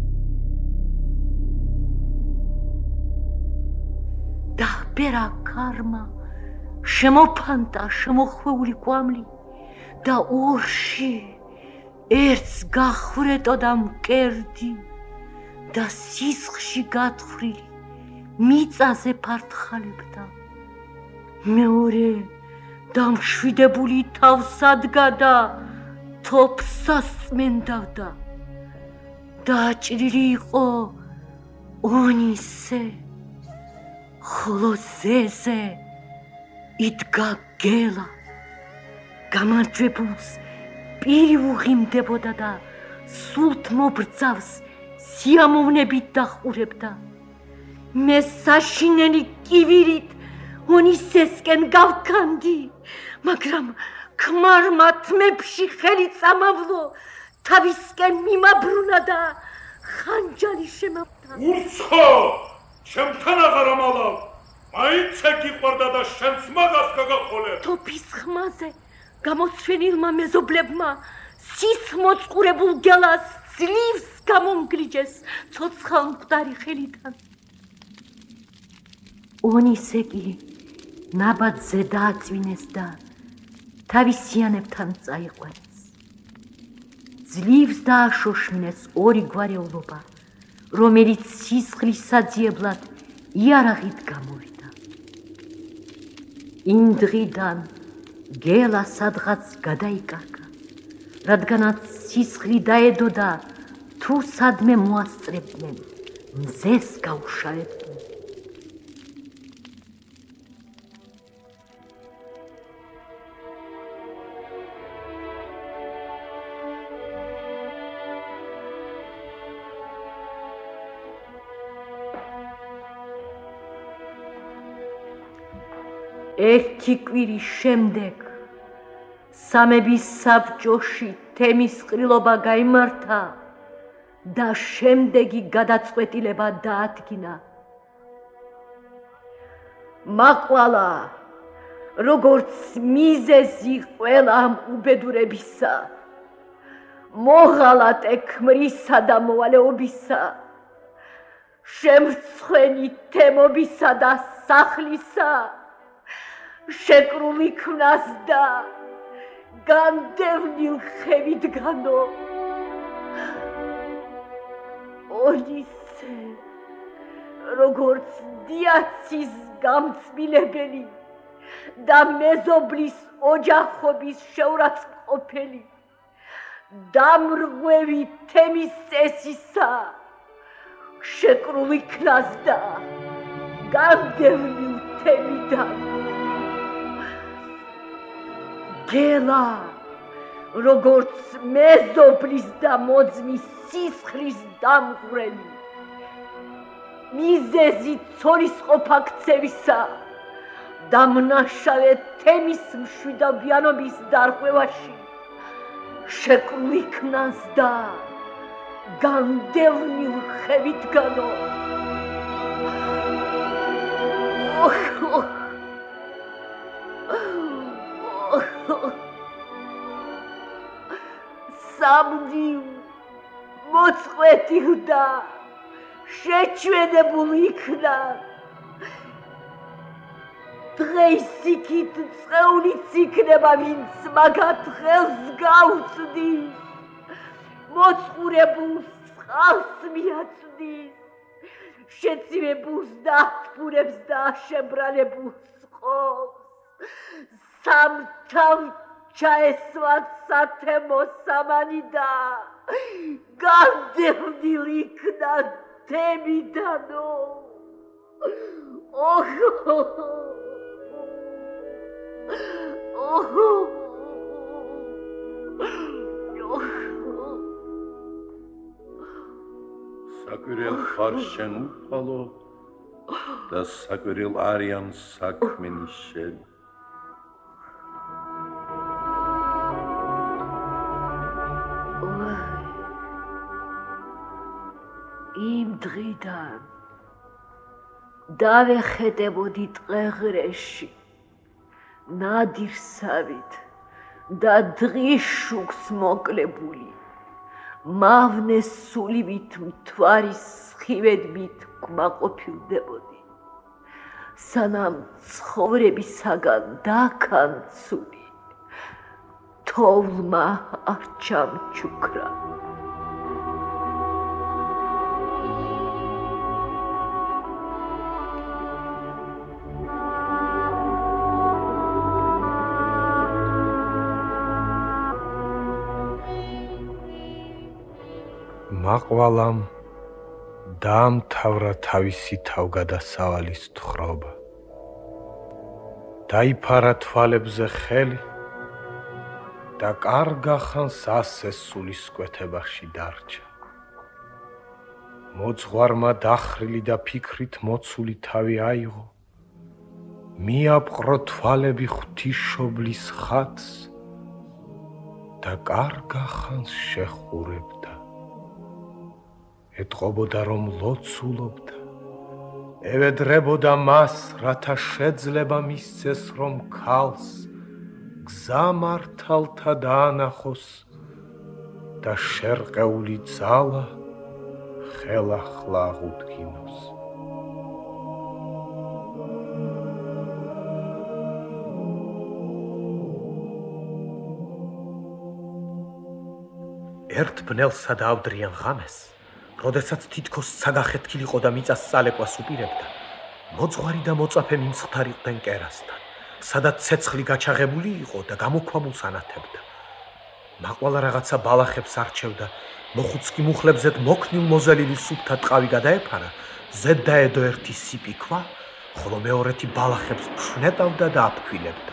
დახბერა ქარმა, შემოფანტა შემოხვეული კვამლი და ორში ერთს გახვრეტოდა მკერდი და სისხლში გათხრილი მიწაზე ფართხალებდა. მეორე დამშვიდებული თავსადგა და თოფსას წმენდავდა. დაჭრილი იყო ონისე, ხოლო ზეზე იდგა გელა. გამარჯვებულს პირი უღიმდებოდა და სულთ მობრძავს სიამოვნებით დახურებდა. მე საშინელი კივირით ონისესკენ გავქანდი, მაგრამ ქმარმა თმებში ხელი წამავლო, თავისკენ მიმაბრუნა და ხანჯალი შემავდა. ურცხო! ჩემთან აღარ ამალავ! მაინც გიყვარდა და შენც მაგას გაგახოლებ. თოფის ხმაზე გამოცვენილმა მეზობლებმა სისმოწყურებულ გელას ძლივს გამომგლიჯეს ცოცხალ მკვდარი ხელიდან. ონისე კი ნაბადზე დააწვინეს და თავისიანებთან წაიყვანეს. ძლივს დააშოშმინეს ორი გვარეულობა, რომელიც სისხლის საძიებლად იარაღით გამოვიდა. იმ დღიდან გელა სადღაც გადაიკარგა, რადგანაც სისხლი დაედო და თუ სადმე მოასწრებდნენ, მზეს გაუშავებდნენ. ერთი კვირის შემდეგ სამების საბჭოში თემის ყრილობა გაიმართა და შემდეგი გადაწყვეტილება დაადგინა. მაყვალა, როგორც მიზეზი ყველა ამ უბედურებისა, მოღალატე ქმრისა და მოვალეობისა, შემრცხვენი თემობისა და სახლისა, შეკრული ქმნას და განდევნილ ხევიდგანო. ონისე, როგორც დიაცის გამწმილებელი და მეზობლის ოჯახობის შეურაცხმყოფელი, დამრღვევი თემის წესისა, შეკრული ქმნას და განდევნილ თემიდან. გელა, როგორც მეზობლის და მოძმის სისხლის დამღვრელი, მიზეზი ცოლისყოფა ქცევისა და მნაშავე თემის მშვიდობიანობის დარღვევაში, შეკრული ქმნას და განდევნილ ხევიდგანო. სამნივ მოწყვეტილ და შეჩვენებულ იქნა. დღეისიქით წეულიც იქნება, ვინც მაგათ ხელს გაუწდის, მოწყურებულს წყალს მიაწვდის, შეცივებულს და ათბურებს და შებრალებულს ყობს. სამთავ ჩაესვათ სათემო სამანი და განდევნილ იქნა თემიდანო. ოჰო ოჰო საკვირელ ხარ შენ უფალო და საკვირელ არიან საქმენი შენ. იმ დღიდან დავეხედებოდი ტყეღრეში, ნადირსავით და დღის შუქს მოკლებული, მავნეს სულივით მთვარის სხივედმით კმაყოფილდებოდი, სანამ ცხოვრებისაგან დაქანცული თოვლმა არ ჩამჩუქრა. მაყვალამ დაამთავრა თავისი თავგადასავალის თხრობა. დაიფარა თვალებზე ხელი და კარგა ხანს ასე სულისკვეთებაში დარჩა. მოძღვარმა დახრილი და ფიქრით მოცული თავი აიღო, მიაპყრო თვალები ღვთისმშობლის ხატს და კარგა ხანს შეხურებდა. ეტყობოდა, რომ ლოცულობდა, ევედრებოდა მას, რათა შეძლება მისცეს, რომ ქალს გზა მართალთა დაანახოს და შერყეული ძალა ხელახლა აღუდგინოს. ერთ ბნელსა დაავდრიან ღამეს, როდესაც თითქოს საგახეთქილიყო და მიწას წალეკვას უპირებდა, მოძღვარი და მოწაფე მიმცხდარიყვნენ კერასთან, სადაც ცეცხლი გაჩაღებული იყო და გამოქვამულს ანათებდა. მაყვალა რაღაცა ბალახებს არჩევდა, მოხუცკი მუხლებზედ მოქნილ მოზელილი სუფთა ტყავი გადაეფარა, ზედ დაედო ერთი სიპი ქვა, ხოლო მეორეთი ბალახებს ფშვნეტავდა და აფქვილებდა.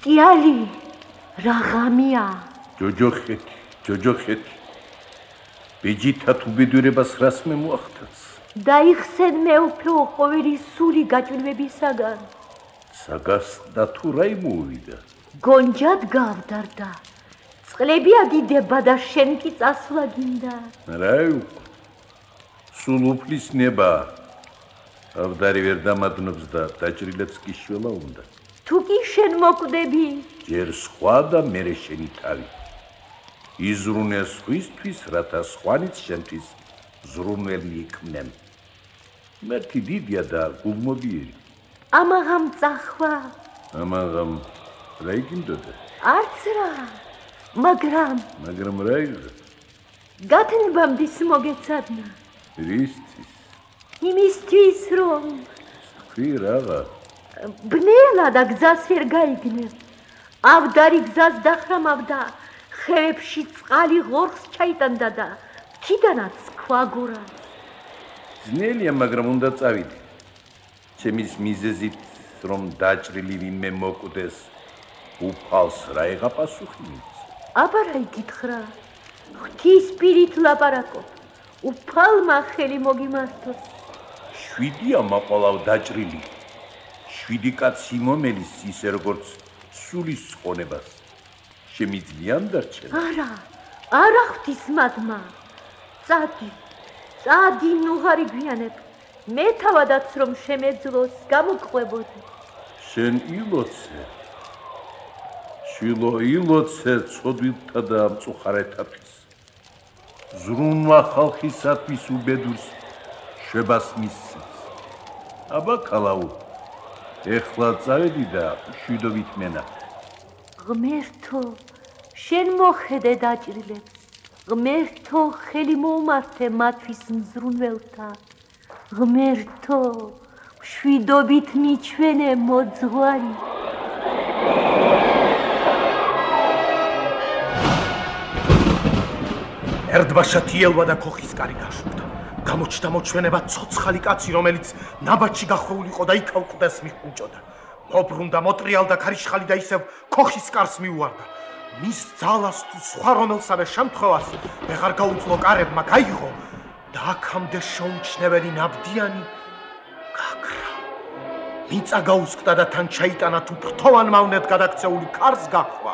ტიალი, რა ღამია? ჯოჯოხეთი, ჯოჯოხეთი. ბიჯითად უბედურებას რას მე მოახდენს? დაიხსენ მეუფე ყოველი სული გაჭირვებისაგან. საგას და თუ რაი მოვიდა? გონჯად გავდარდა. წყლები აგიდება და შენ კი წასვლა გინდა. რაი უკვე. სულ უფლის ნება. ავდარი ვერ დამადნობს და დაჭრილებს კი შველა უნდა. თუ კი შენ მოკვდები. ჯერ სხვა და მერე შენი თავი. იზრუნე სხვისთვის, რათა სხვანიც შენთვის ზრუნველი იქმნენ. მერტი დიდია და გულმოდიერი. ამაღამ წახვა. ამაღამ რა იგინდოდა? არც რა. მაგრამ მაგრამ რა იგდა? გათნებამდის მოგეცადნა. რისთვის? იმისთვის რომ თქვი რაღა? ბნელა და გზას ვერ გაიგნებ. ავდარი გზას დახრამავდა. ხეებში წყალი ღორხს ჩაიტანდა და ქიდანაც ქვაგურა. ძნელია, მაგრამ უნდა წავიდე. ჩემის მიზეზით რომ დაჭრილი ვინმე მოკვდეს, უფალს რა იღა პასუხი მიც. აბა რა იკითხრა? ღვთის პირით ლაპარაკობ. უფალმა ხელი მოგიმართოს. შვიდია მაყოლავ დაჭრილი. შვიდი კაცი მომელის ისე როგორც სულის წყონებას. შემიძლიან დარჩენ? არა, არა ღვთის მადმა. წადი, წადი ნუღარი გვიანებ. მე თავადაც რომ შემეძლოს გამოგყვებოდი. შენ ილოცე. შილო ილოცე ცოდვილთა და მწუხარეთათვის. ზრუნვა ხალხისათვის უბედურს შვებას მისცემს. აბა კალაუ, ეხლა წავედი და შვიდობით მენა. ღმერთო, შენ მოხედე დაჭრილებს. ღმერთო, ხელი მოუმართე მათთვის მზრუნველთა. ღმერთო, შვიდობით მიჩვენე მოძღვარი. ერთბაშად იელვა და ქოხის კარი გაშუქდა. გამოჩნდა მოჩვენება ცოცხალი კაცი, რომელიც ნაბაჩი გახვეულიყო და იქ ავკვდას მიხუნჭოდა. მობრუნდა, მოტრიალდა ქარიშხალი და ისევ ქოხის კარს მიუვარდა. მის ძალას თუ სხვა რომელსავე შემთხვევას ვეღარ გაუძლო კარებმა გაიღო და აქამდე შეუმჩნეველი ნაბდიანი გაქრა. მიწა გაუსკდა და თან ჩაიტანა თუ ფრთოვან მავნედ გადაქცეული ქარს გახვა.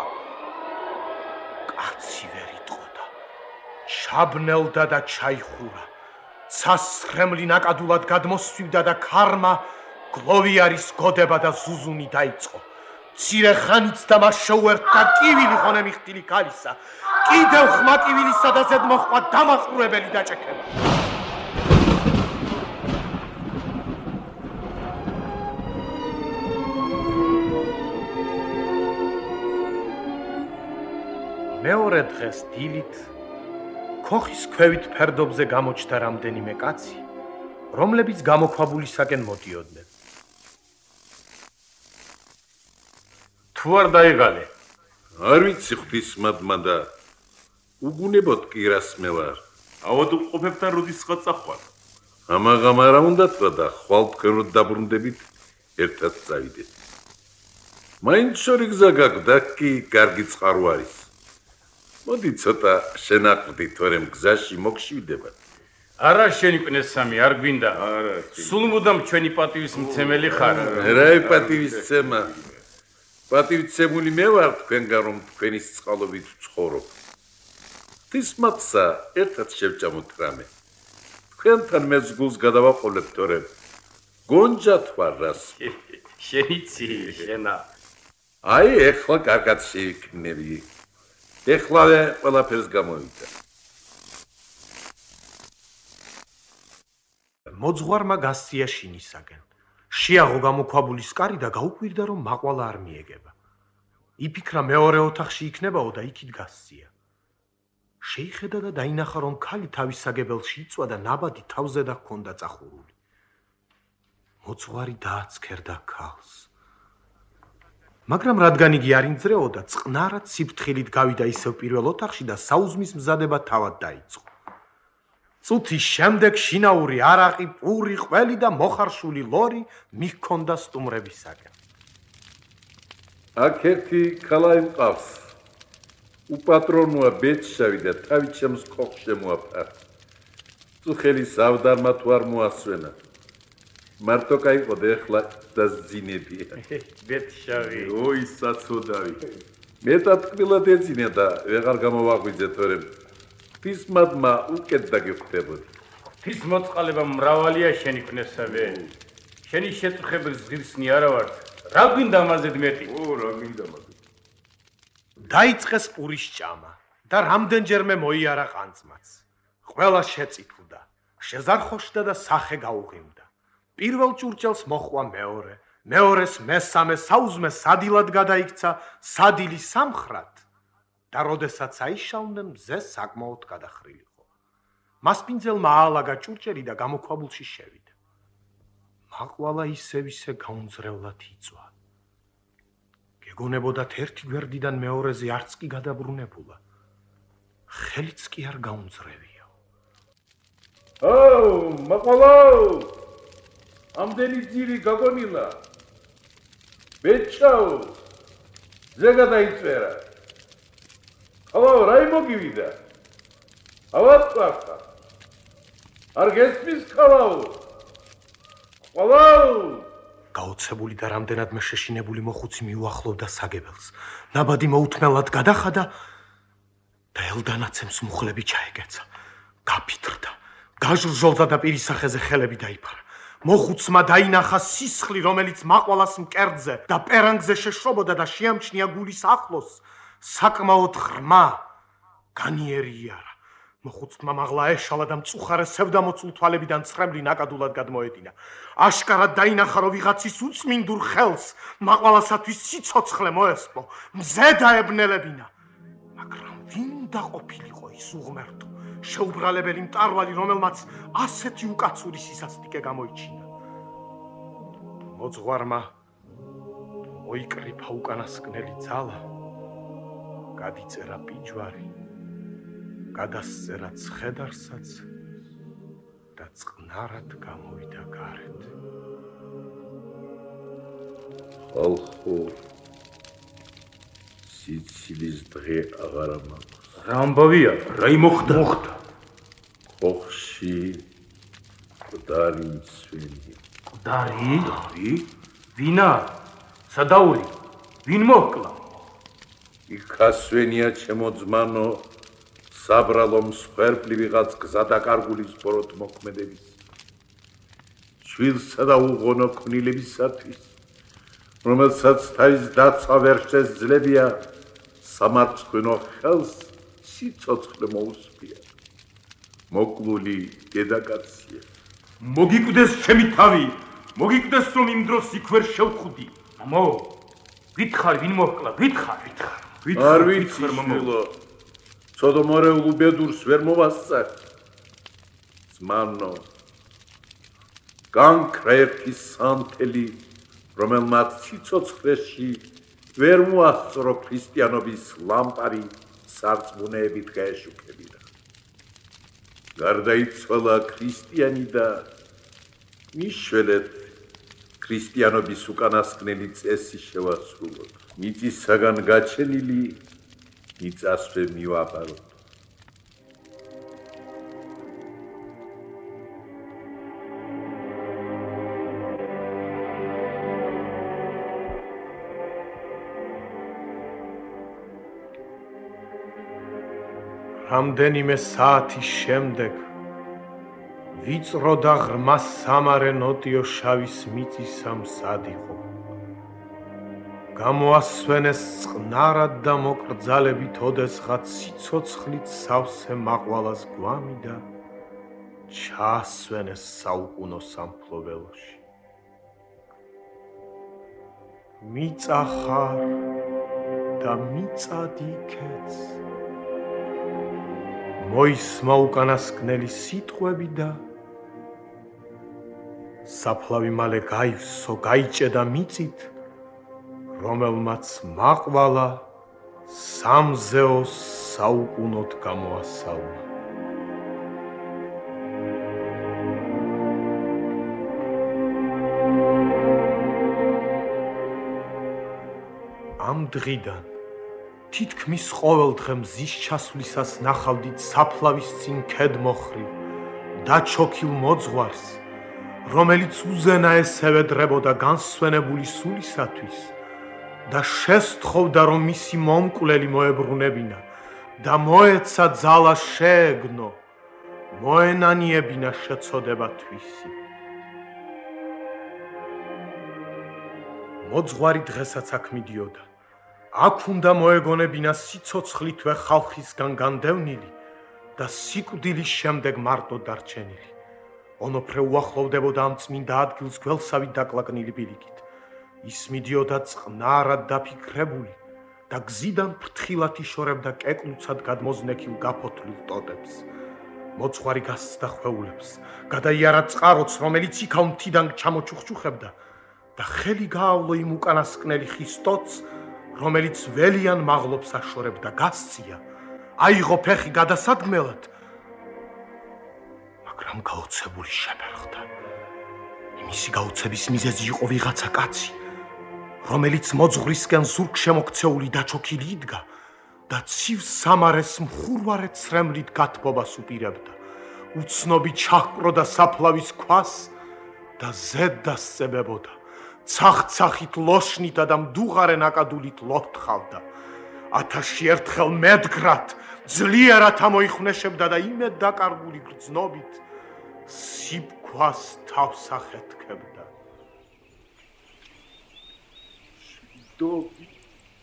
კაცი ვერ იტყოდა, ჩაბნელდა და ჩაიხურა. ცასრემლი ნაკადულად გადმოსვივდა და ქარმა გლოვიარის გოდება და ზუზუნი დაიწყო. მცირე ხანიც და მას შეუერთდა კივილი ხონე მიხტილი ქალისა. კიდევ ხმა კივილისა და ზედ მოჰყვა დამახურებელი დაჭექება. მეორე დღეს დილით ქოხის ქვევით ფერდობზე გამოჩნდა რამდენიმე კაცი, რომლებიც გამოქვაბულისაკენ მოდიოდნენ. თუ არ დაიღალე? არ ვიცი ღვთის მადმა და უგუნებოდ კი რას მე ვარ. ავადმყოფებთან როდისღაც წახვალ. ამაღამ არა უნდათ და ხვალ ფქეროდ დაბრუნდებით ერთად წავიდეთ. მაინც შორი გზა გაგვდა კი კარგი წყარო არის. მოდი ცოტა შენაყრდი, თორემ გზაში მოგშვიდება. არა შენიკვნეს სამი, არ გვინდა. არა. სულ მუდამ ჩვენი პატივის მცემელი ხარ. რა პატივისცემა? პატივისცემული მე ვარ თქვენგან, რომ თქვენის წყალობით ვცხოვრობ. ღვთისმადსა ერთად შევჭამოთ რამე. თქვენთან მეც გულს გადავაყოლებ, თორემ გონჯათ ვარ რას. შენიცი, შენა. აი, ეხლა კარგად შევიქნები. ეხლავე ყველაფერს გამოვიდა. მოძღვარმა გასწია შინისაგენ. შეაღო გამოქვაბულის კარი და გაუკვირდა, რომ მაყვალა არ მიეგება. იფიქრა მეორე ოთახში იქნებაო და იქით გასწია. შეიხედა და დაინახა, რომ ქალი თავის საგებელში იწვა და ნაბადი თავზე და ჰქონდა წახურული. მოძღვარი დააცქერდა ქალს. მაგრამ რადგან იგი არ იმძრეოდა, წყნარად სიფრთხილით გავიდა ისევ პირველ ოთახში და საუზმის მზადება თავად დაიწყო. წუთის შემდეგ შინაური არაყი, პური, ყველი და მოხარშული ლორი მიჰქონდა სტუმრებისაგან. აქ ერთი ქალა იმყავს. უპატრონოა ბეჭშავი და თავი ჩემს ხოხს შემოაფარა. თუ ხელი სავდარმა თუ არ მოასვენა. მარტო кайყოდე ახლა დაზძინებია. ბეჭშავი. ოი საცოდავი. მეტად კბილად ეძინა და ვეღარ გამოვაღვიძე თორემ ღვთისმადმა უკეთ დაგიხვდებოდი. ღვთის მოწყალება მრავალია შენი ქნესავე. შენი შეწუხებლის ღირსნი არა ვარ. რა გვინდა ამაზედ მეტი? ო, რა გვინდა მაგ. დაიწყეს პურის ჭამა და რამდენჯერმე მოიარა ყანწმაც. ყველა შეწითლდა, შეზარხოშდა და სახე გაუღიმდა. პირველ ჭურჭელს მოხვა მეორე, მეორეს მესამე, საუზმე სადილად გადაიქცა, სადილი სამხრათ და როდესაც აიშალდნენ მზე საკმაოდ გადახრილიყო. მასპინძელმა აალაგა ჭურჭელი და გამოქვაბულში შევიდა. მაყვალა ისევ ისე გაუნძრევლად იწვა. გეგონებოდათ ერთი გვერდიდან მეორეზე არც კი გადაბრუნებულა. ხელიც კი არ გაუნძრევია. აუ, მაყვალაო! ამდენი ძირი გაგონილა. ბეჭაო! ზე გადაიწერა. ხალაო, რა იმოგივიდა? ავატყვა. არ გესმის ხალაო? ხალაო! გაოცებული და რამდენადმე შეშინებული მოხუცი მიუახლოვდა საგებელს. ნაბადი მოუთმელად გადახადა და ელდანაცემს მუხლები ჩაეგეცა. გაფითრდა, გაჟრჟოლდა და პირის სახეზე ხელები დაიფარა. მოხუცმა დაინახა სისხლი, რომელიც მაყვალას მკერდზე და პერანგზე შეშრობოდა და შეამჩნია გულის ახლოს საკმაოდ ღრმა განიერი იარა. მოხუცმა მაღლა ეშალა და მწუხარე სევდამოცულ თვალებიდან ცრემლი ნაკადულად გადმოედინა. აშკარად დაინახა, რომ ვიღაცის უწმინდურ ხელს მაყვალასათვის სიცოცხლე მოესპო, მზე დაებნელებინა. მაგრამ ვინ დაყოფილიყო ის უღმერთო, შეუბრალებელი მტარვალი, რომელმაც ასეთი უკაცური სისასტიკე გამოიჩინა. მოძღვარმა მოიკრიფა უკანასკნელი ძალა, გადიწერა პიჯვარი, გადასწერა ცხედარსაც და წყნარად გამოვიდა გარეთ. ხალხო, სიცილის დღე აღარა მაქვს. რა ამბავია? რა იმოხდა? მოხდა. ხოხში მკვდარი მცველი. მკვდარი? მკვდარი? ვინა? სადაული? ვინ მოკლა? იქასვენია ჩემო ძმანო, საბრალო მსხვერპლი ვიღაც გზა დაკარგული სპოროთ მოქმედების. შვილსა და უღონო ქმნილებისათვის, რომელსაც თავის დაცვა ვერ შესძლებია, სამარცხვინო ხელს სიცოცხლე მოუსპია. მოკლული დედაკაცია. მოგიკვდეს ჩემი თავი, მოგიკვდეს რომ იმ დროს იქ ვერ შევხვდი. მამო, ვითხარ ვინ მოკლა, ვითხარ, ვითხარ. არ ვიცი მამო. ცოდომორეულ უბედურს ვერ მოვასწარ. ძმანო, განქრა ერთი სანთელი, რომელმაც სიცოცხლეში ვერ მოასწრო ქრისტიანობის ლამპარი სარწმუნოებით გაეშუქებინა. გარდაიცვალა ქრისტიანი და მიშველეთ ქრისტიანობის უკანასკნელი წესი შევასრულოთ. მიწისაგან გაჩენილი მიწასვე მივაბაროთ. რამდენიმე საათის შემდეგ ვიწრო და ღრმა სამარე ნოტიო შავის მიწისა მსად იყო. გამოასვენეს წყნარად და მოკრძალებით ოდესღაც სიცოცხლით სავსე მაყვალას გვამი და ჩაასვენეს საუკუნო სამფლობელოში. მიწახარ და მიწადიქეც. მოისმა უკანასკნელი სიტყვები და საფლავი მალე გაივსო, გაიჭედა მიწით, რომელმაც მაყვალა სამზეო საუკუნოდ გამოასალმა. ამ დღიდან თითქმის ყოველ დღე მზის ჩასვლისას ნახავდით საფლავის წინ ქედმოხრივ დაჩოქილ მოძღვარს, რომელიც უზენაესევე დრებოდა განსვენებული სულისათვის და შესთხოვდა, რომ მისი მომკვლელი მოებრუნებინა და მოეცა ძალა შეეგნო, მოენანიებინა შეცოდება თვისი. მოძღვარი დღესაც აქ მიდიოდა. აქ უნდა მოეგონებინა სიცოცხლითვე ხალხისგან განდევნილი და სიკვდილის შემდეგ მარტო დარჩენილი. ონოფრე უახლოვდებოდა ამ წმინდა ადგილს გველსავით დაკლაკნილი ბილიკით. ის მიდიოდა წყნარად დაფიქრებული და გზიდან ფრთხილად იშორებდა კეკლუცად გადმოზნექილ გაფოთლილ ტოტებს. მოძღვარი გასცდა ხვეულებს, გადაიარა წყაროც, რომელიც იქაო მთიდან ჩამოჩუხჩუხებდა და ხელი გაავლო იმ უკანასკნელი ხის ტოტს, რომელიც ველიან მაღლობს აშორებდა, გასწია, აიღო ფეხი გადასადგმელად, მაგრამ გაოცებული შემერხდა. იმისი გაოცების მიზეზი იყო ვიღაცა კაცი, რომელიც მოძღვრისკენ ზურგშემოქცეული დაჩოქილი იდგა და ცივ სამარეს მხურვარე ცრემლით გათბობას უპირებდა. უცნობი ჩაჰპყროდა საფლავის ქვას და ზედ დასწებებოდა. ცახ-ცახით ლოშნითა და მდუღარე ნაკადულით ლოთხავდა. ათასში ერთხელ მედგრად, ძლიერად ამოიხვნეშებდა და იმედ დაკარგული გრძნობით სიბქვას თავს ახეთქებდა. შვიდობით,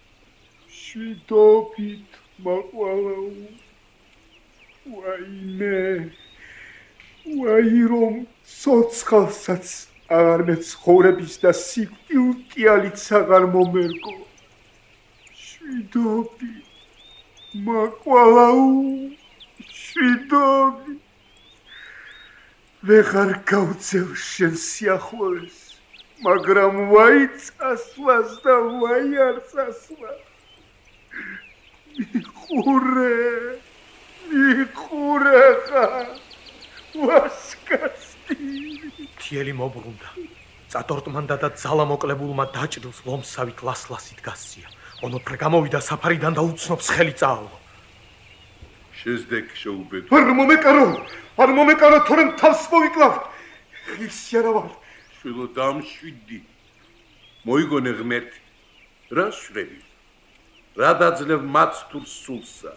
შვიდობით მაყვალაო, ვაიმე, ვაი რომ ცოცხალსაც აღარ მეცხოვრების და სიკვდილ კიალიც აღარ მომერგო. შვიდობით მაყვალაო, შვიდობით ვეღარ გავძევ შენ სიახლოვეს, მაგრამ ვაი წასვლას და ვაი არ წასვლას. მიხურე, მიხურე ხარ, ვასკაცი. მთიელი მობრუნდა. წატორტმანდა და ძალამოკლებულმა დაჭრილს ლომსავით ლასლასით გასცია. ონოფრე გამოვიდა საფარიდან და უცნობს ხელი წაალო. შეზდეკ შეუბედო. არ მომეკარო, არ მომეკარო, თორემ თავს მოვიკლავ. ხისი არა ვარ. შვილო დამშვიდი. მოიგონე ღმერთი. რა შვრები? რა დაძლევ მაცთურ სულსა?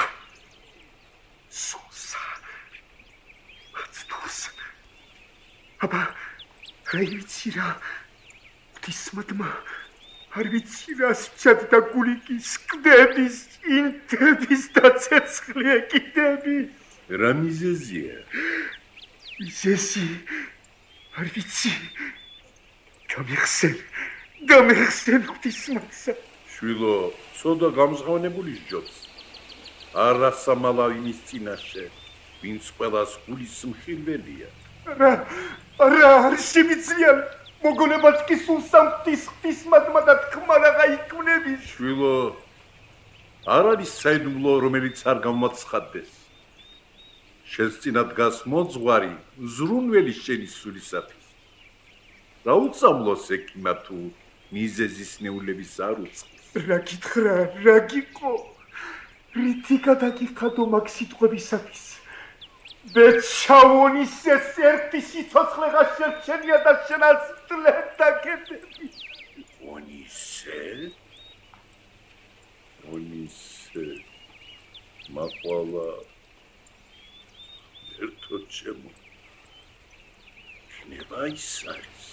სულსა. მაცთურს. აბა, რა ვიცი რა. ღვთისმადმა არ ვიცი რა სჩად და გულიკის კდების, ინტების და ცეცხლი ეკიდების. რა მიზეზია? მიზეზი არ ვიცი. გამიხსენ, გამიხსენ ღვთისმადსა. შვილო, ცოდა გამზღავნებული სჯობს. არა სამალა იმის წინაშე, ვინც ყველას გულის მხილველია. რა, რა არ შემიძლია მოგონებაც კი სულ სამთის ღვთისმადმა და თქმა რაღა იქნების. შვილო, არ არის საიდუმლო, რომელიც არ გამაცხადდეს. შენს წინა დგას მოძღვარი, ზრუნველი შენი სულისათვის. რა უწამლოს ექიმა თუ მიზეზის ნეულების არ უწყის. რა გითხრა, რა გიყო? რითი გადაგიხადო მაგ სიტყვებისათვის? ბეჩავონის ეს ერთი სიცოცხლეღა შერჩენია და შენაც დლებ დაკეთები. ონისე? ონისე? მაყვალა ერთო ჩემო. ქნება ის არის.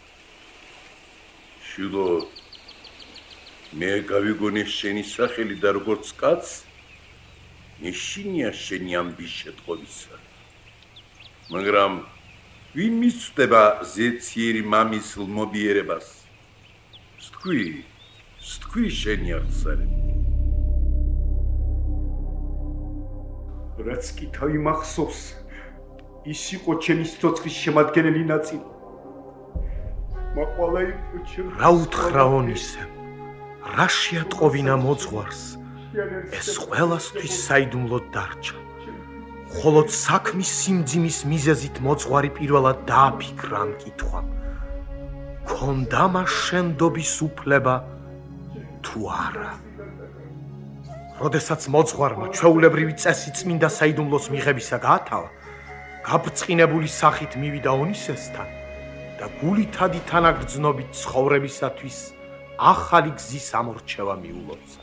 შვილო, მე გავიგონე შენი სახელი და როგორც კაც, ნიშინია შენი ამბის შეტყობისა. მაგრამ ვინ მისწვდება ზეციერი მამის ლმობიერებას? სთქვი, სთქვი შენი აღსარება. რაც კი თავი მახსოვს, ის იყო ჩემი სიცოცხლის შემადგენელი ნაწილი. მაყვალა იყო ჩემი. რა უთხრა ონისემ? რა შეატყოვინა მოძღვარს? ეს ყველასთვის საიდუმლოდ დარჩა. ხოლო საქმის სიმძიმის მიზეზით მოძღვარი პირველად დააფიქრა ამ კითხვამ. ქონდა მას შენდობის უფლება თუ არა? როდესაც მოძღვარმა ჩვეულებრივი წესი წმინდა საიდუმლოს მიღებისა გაათავა, გაბრწყინებული სახით მივიდა ონისესთან და გულითადი თანაგრძნობით ცხოვრებისათვის ახალი გზის ამორჩევა მიულოცა.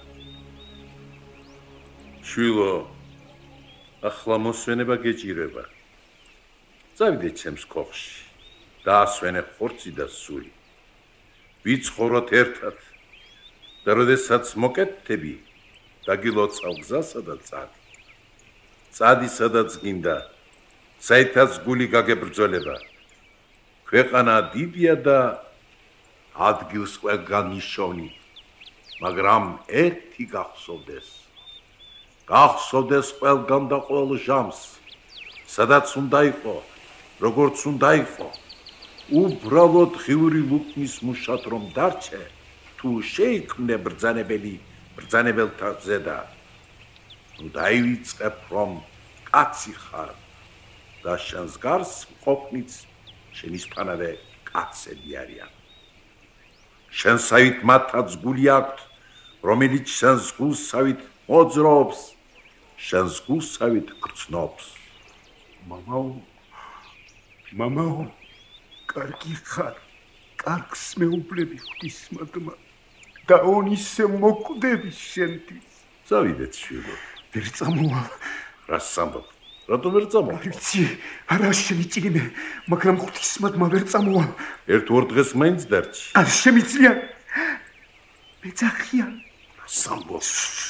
შვილო, ახლა მოსვენება გეჭირება. წავიდე ჩემს ქოხში, დაასვენე ხორცი და სული. ვიცხოვროთ ერთად და როდესაც მოკეთდები, დაგილოცავ გზასა და წადი. წადი სადაც გინდა, საითაც გული გაგებრძოლება. ქვეყანა დიდია და ადგილს ყველგან ნიშნი, მაგრამ ერთი გახსოვდეს. გახსოვდეს ყველგან და ყოველ ჟამს, სადაც უნდა იყო, როგორც უნდა იყო. უბრალოდ ღიური ლუქნის მუშად რომ დარჩე, თუ შეიქმნე ბრძანებელი ბრძანებელთა ზედა. ნუ დაივიწყებ რომ კაცი ხარ და შენს გარს მყოფნიც შენისთანავე კაცები არიან. შენსავით მათაც გული აქვთ, რომელიც შენს გულსავით მოძრაობს, შენს გულსავით გრძნობს. მამაო, მამაო, კარგი ხარ, კარგს მეუბნები ღვთისმადმა და ონისე მოკვდები შენთვის. წავიდეთ შვილო. ვერ წამოვალ. რას ამბობ? რატომ ვერ წამოვალ? ვიცი, არა შენი ჭირიმე, მაგრამ ღვთისმადმა ვერ წამოვალ. ერთ ორ დღეს მაინც დარჩი. არ შემიძლია. მეძახიან. რას ამბობ?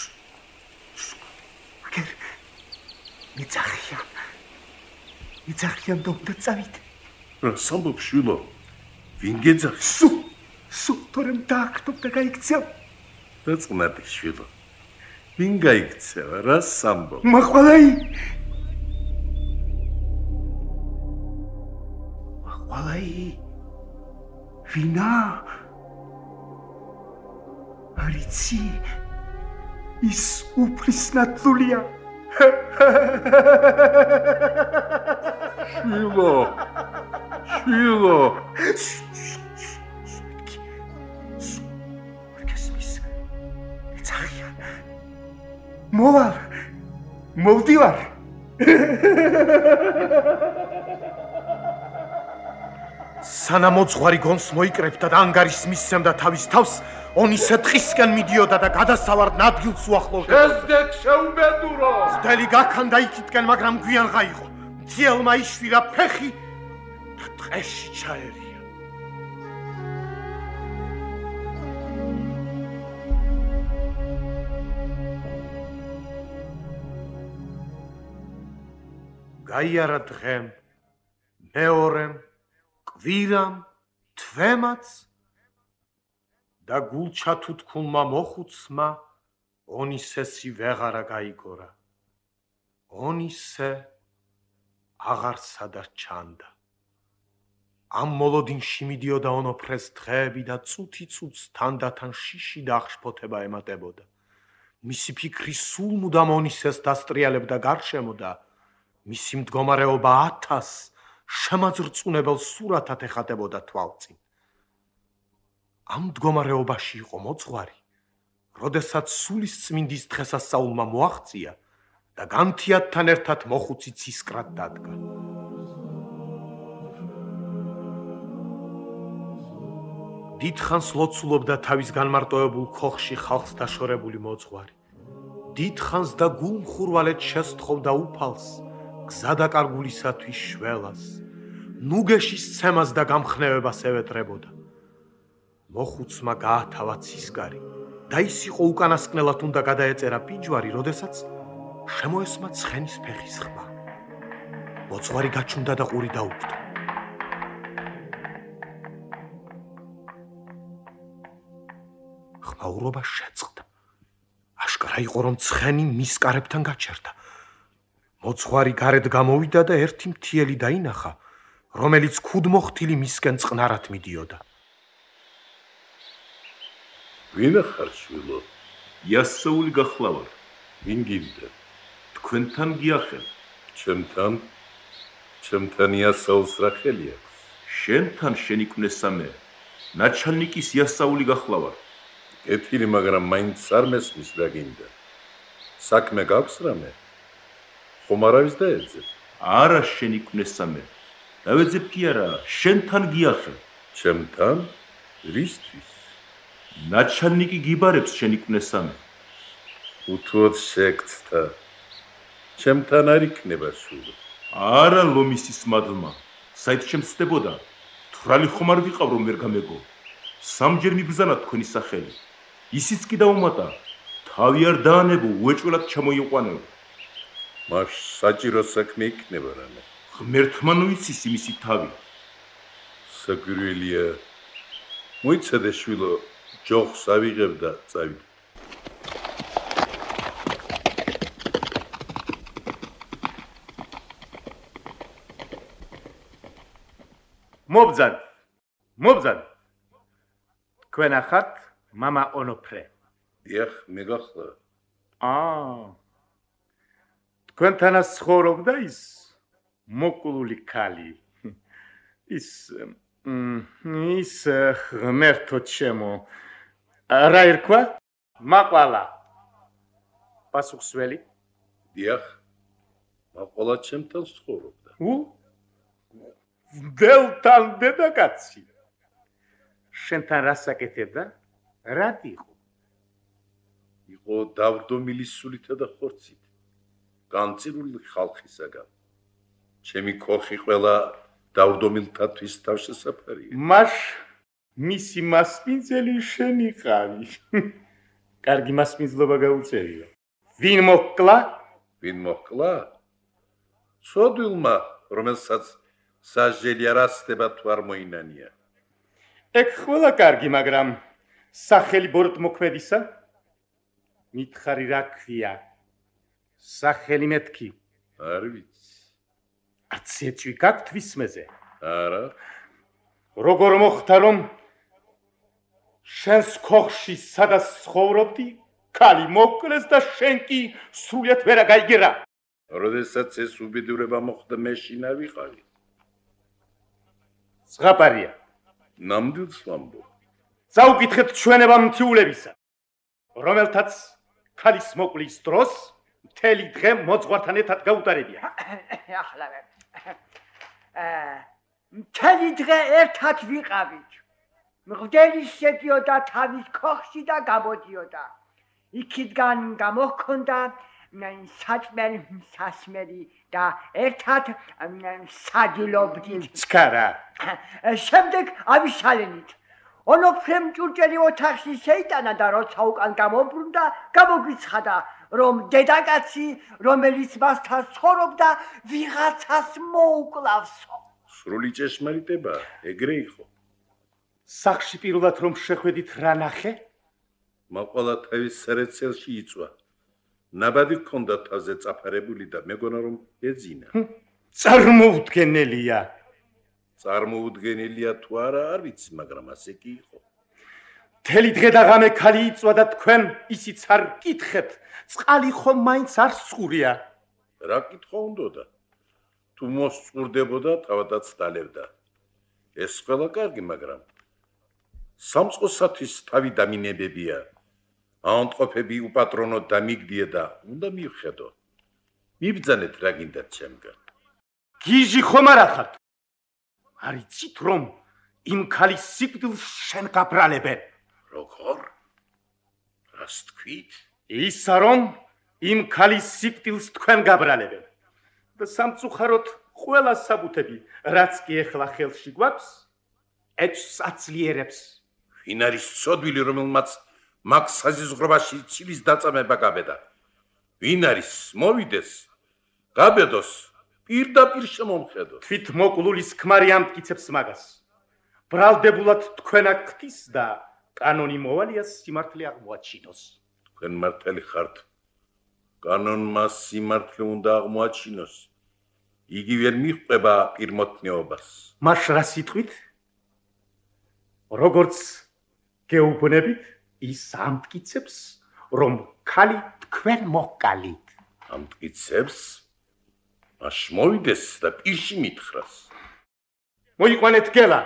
აგერ მეძახიან. მეძახიან და უნდა წავიდე. რას ამბობ შვილო? ვინ გეძახის? სულ, სულ თორემ დააგდობ და გაიქცევ. დაწყნატი შვილო. ვინ გაიქცევა? რას ამბობ? მაყვალაი. მაყვალაი. ვინა? არიცი. ის უფლის ნათლულია. შვილო. შვილო. მოვალ, მოვდივარ. სანამ მოძღვარი გონს მოიკრებდა და ანგარის მისცემდა თავის თავს, ონისე ტყისკენ მიდიოდა და გადასავარდ ნადგილს უახლოვდა. შეძდეთ შეუბედურო. ხდელი გაქანდა იქითკენ, მაგრამ გვიან გაიღო. მთიელმა იშვირა ფეხი და ტყეში ჩაერია. გაიარა დღემ, მეორემ, კვირამ, თვემაც და გულჩათუთქულმა მოხუცმა ონისესი ვეღარა გაიგორა. ონისე აღარ სადაც ჩანდა. ამ მოლოდინში მიდიოდა ონოფრეს დღეები და წუთი წუთს თანდათან შიში და აღშფოთება ემატებოდა. მისი ფიქრი სულ მუდამ ონისეს დასტრიალებდა გარშემო და მისი მდგომარეობა ათას შემაძრწუნებელ სურათად ეხატებოდა თვალწინ. ამ მდგომარეობაში იყო მოძღვარი, როდესაც სულისწმინდის დღესასწაულმა მოაღწია და განთიადთან ერთად მოხუცი ცისკრად დადგა. დიდხანს ლოცულობდა თავის განმარტოებულ ქოხში ხალხს დაშორებული მოძღვარი. დიდხანს და გულმხურვალედ შესთხოვდა უფალს, გზადაკარგულისათვის შველას, ნუგეშის ცემას და გამხნევებას ევეტრებოდა. მოხუცმა გაათავა ცისკარი და ის იყო უკანასკნელად უნდა გადაეწერა პიჯვარი, როდესაც შემოესმა ცხენის ფეხის ხმა. მოძღვარი გაჩნდა და ყური დაუბრდა. ხმაურობა შეწყდა. აშკარა იყო, რომ ცხენი მის კარებთან გაჩერდა. მოძღვარი გარეთ გამოვიდა და ერთი მთიელი დაინახა, რომელიც ქუდმოხთილი მისკენ წყნარად მიდიოდა. ვინ ხარ შვილო? იასაული გახლავარ. ვინ გინდა? თქვენთან გიახელ. ჩემთან? ჩემთან იასაულს რა ხელი აქვს? შენთან შენიკვნესა მე. ნაჩალნიკის იასაული გახლავარ. ეთილი, მაგრამ მაინც არ მესმის რა გინდა. საქმე გაქვს რამე? ხომ არავის დაეძებ? არა შენი კვნესამე. დავეძებ კი არა, შენთან გიახე. ჩემთან? რისთვის? ნაჩვენიკი გიბარებს შენი კვნესამე. უთუოდ შეგცდა. ჩემთან არ იქნება სულ. არა ლომისის მადლმა. საით შემცდებოდა? თვრალი ხომ არ ვიყავ რომ ვერ გამეგო. სამჯერ მიბრძანა თქვენი სახელი. ისიც კი დაუმატა. თავი არ დაანებო, უეჭველად ჩამოიყვანეო. მას საჭირო საქმე იქნება რამე. ღმერთმა ნუიცის იმისი თავი. საგვირველია. მოიცადე შვილო, ჯოხს ავიღებ და წავიდე. მობძან მობძან თქვენ ახართ მამა ონოფრე. დიახ, მე გახლა. აა თქვენთანაც ცხოვრობდა ის მოკლული ქალი. ის ის ღმერთო ჩემო. რა ერქვა? მაყვალა. პასუხსველი? დიახ. მაყვალა ჩემთან ცხოვრობდა. უ დელთან დედაკაცი. შენთან რა საკეთებდა? რა იყო? იყო დავრდომილი სულითა და ხორცით. განწირული ხალხისაგან. ჩემი ქოხი ყველა დავრდომილთათვის თავშესაფარია. მას მისი მასპინძელი შენიყავი. კარგი მასპინძლობა გაუწევია. ვინ მოკლა? ვინ მოკლა? ცოდვილმა, რომელსაც საჟელი არ ასდება თუ არ მოინანია. ეგ ყველა კარგი, მაგრამ სახელი ბოროტმოქმედისა? მითხარი რა ქვია? სახელი მეთქი. არ ვიცი. არც ეჭვი გაქვთ ვისმეზე? არა. როგორ მოხდა რომ შენს ქოხში სადაც ცხოვრობდი, ქალი მოკლეს და შენ კი სრულიად ვერა გაიგერა. როდესაც ეს უბედურება მოხდა, მე შინ არ ვიყავი. ზღაპარია. ნამდვილს ვამბობ. წაუკითხეთ ჩვენება მთიულებისა, რომელთაც ქალის მოკლის დროს მთელი დღე მოძღვართან ერთად გაუტარებია. ახლა მთელი დღე ერთად ვიყავით. მღვდელი შედიოდა თავის ქოხში და გამოდიოდა. იქიდან გამოჰქონდა საჭმელი სასმელი და ერთად სადილობდით. ცქარა. შემდეგ ავიშალენით. ონოფრემ ჭურჭელი ოთახში შეიტანა და როცა უკან გამობრუნდა, გამოგვიცხადა, რომ დედაკაცი, რომელიც მასთან ცხოვრობდა, ვიღაცას მოუკლავსო. სრული ჭეშმარიტება, ეგრე იყო. სახში პირველად რომ შეხვედით რა ნახე? მაყვალა თავის სარეცელში იწვა. ნაბადი ჰქონდა თავზე წაფარებული და მეგონა რომ ეძინა. წარმოუდგენელია. წარმოუდგენელია თუ არა არ ვიცი, მაგრამ ასე კი იყო. მთელი დღე და ღამე ქალი იწვა და თქვენ ისიც არ გკითხეთ, წყალი ხომ მაინც არ სწყურია. რა კითხვა უნდოდა? თუ მოსწყურდებოდა, თავადაც დალევდა. ეს ყველა კარგი, მაგრამ სამწყოსათვის თავი დამინებებია. აონტყოფები უპატრონო დამიგდია და უნდა მივხედო. მიბძანეთ რა გინდათ ჩემგან. გიჟი ხომ არ ახართ? არ იცით რომ იმ ქალის სიკვდილს შენ გაბრალებენ? როგორ? რას თქვით? ისა რომ იმ ქალის სიკვდილს თქვენ გაბრალებენ. და სამწუხაროდ ყველა საბუთები, რაც კი ეხლა ხელში გვაქვს, ეჭვს აცლიერებს. ვინ არის ცოდვილი, რომელმაც მაგ საზიზღრობაში ცილის დაწამება გაბედა? ვინ არის? მოვიდეს. გაბედოს. პირდაპირ შემომხედოს. თვით მოკლულის ქმარი ამტკიცებს მაგას. ბრალდებულად თქვენ აკთის და კანონი მოვალია სიმართლე აღმოაჩინოს. თქვენ მართალი ხართ. კანონმა სიმართლე უნდა აღმოაჩინოს. იგი ვერ მიჰყვება პირმოთნეობას. მას რა სიტყვით? როგორც გეუბნებით, ის ამტკიცებს, რომ ქალი თქვენ მოკალით. ამტკიცებს? მას მოვიდეს და პირში მითხრას. მოიყვანეთ გელა.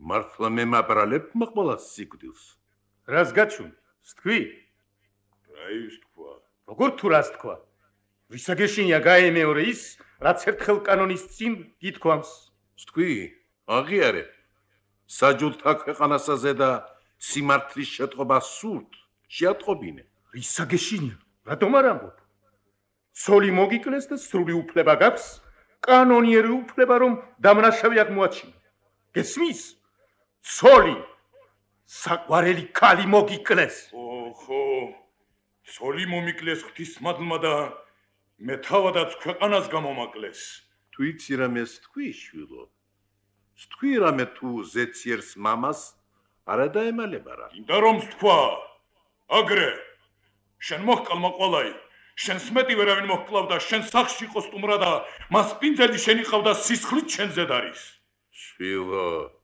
მართლა მე მაბრალებ მოყოლას სიკვდილს. რას გაჩვენ? თქვი? რა ის თქვა? როგორ თუ რას თქვა? ვისაგეშინია გაემეორე ის, რაც ერთხელ კანონის წინ გითქვამს. თქვი? აღიარე. საჯულთა ქვეყანასაზე და სიმართლის შეტყობა სურთ, შეატყობინე. ვისაგეშინია? რატომ არ ამბობ? ცოლი მოგიკლეს და სრული უფლება გაქვს, კანონიერი უფლება რომ დამნაშავე აღმოაჩინო. გესმის? ცოლი საყვარელი ქალი მოგიკლეს. ოხო, ცოლი მომიკლეს ღვთისმადლმა და მე თავადაც ქვეყანას გამომაკლეს. თუ იცი რამე თქვი, შვილო? თქვი რამე თუ ზეციერს მამას არა დაემალება რა. მინდა რომ თქვა, აგრე, შენ მოჰყალ მაყვალაი, შენს მეტი ვერავინ მოჰკლავდა, შენ სახში იყო სტუმრა და მას პინძელი შენი ყავდა სისხლით შენ ზედ არის. შვილო,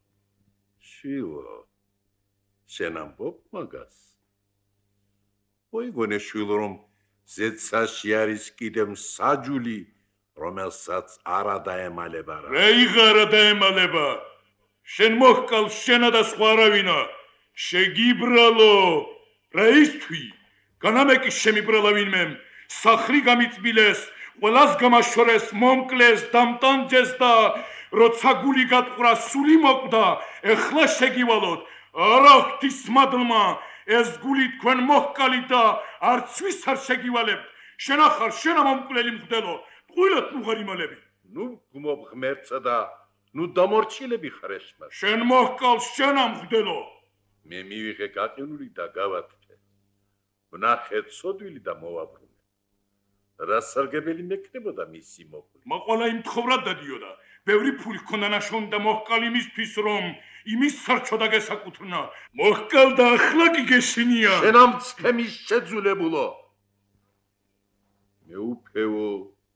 შვილო, შენ ამბობ მაგას? მოიგონე შვილო რომ ზეცაში არის კიდემ საჯული, რომელსაც არა დაემალება რა. რეიღა არა დაემალება. შენ მოჰყალ შენა და სხვა არავინა. შეგიბრალო, რა ისთვი? განამეკი შემიბრალა ვინმე, სახლი გამიწბილეს, ყველას გამაშორეს, მომკლეს, დამტანჯეს და როცა გული გატყვრა, სული მოკვდა, ეხლა შეგივალოთ. არა ღვთისმადლმა, ეს გული თქვენ მოჰყალით და არც ვის არ შეგივალებთ. შენ ახარ, შენა მომკვლელი მღვდელო, ტყუილად ნუღარიმალები. ნუ გმობ ღმერთსა და ნუ დამორჩილები ხარეშმას. შენ მოჰყალ შენა მღვდელო. მე მივიღე გაყინული და გავათქე. ვნახე ცოდვილი და მოვაბრუნე. რა სარგებელი მექნებოდა მისი მოკვლა? მაყვალა იმთხოვრად დადიოდა. ბევრი ფული ჰქონდა ნაშოვნი და მოჰყალ იმისთვის, რომ იმის სარჩოდა გესაკუთრნა. მოჰყალ და ახლა კი გეშინია. შენ ამ ცთემის შეძულებულო. მე უფეო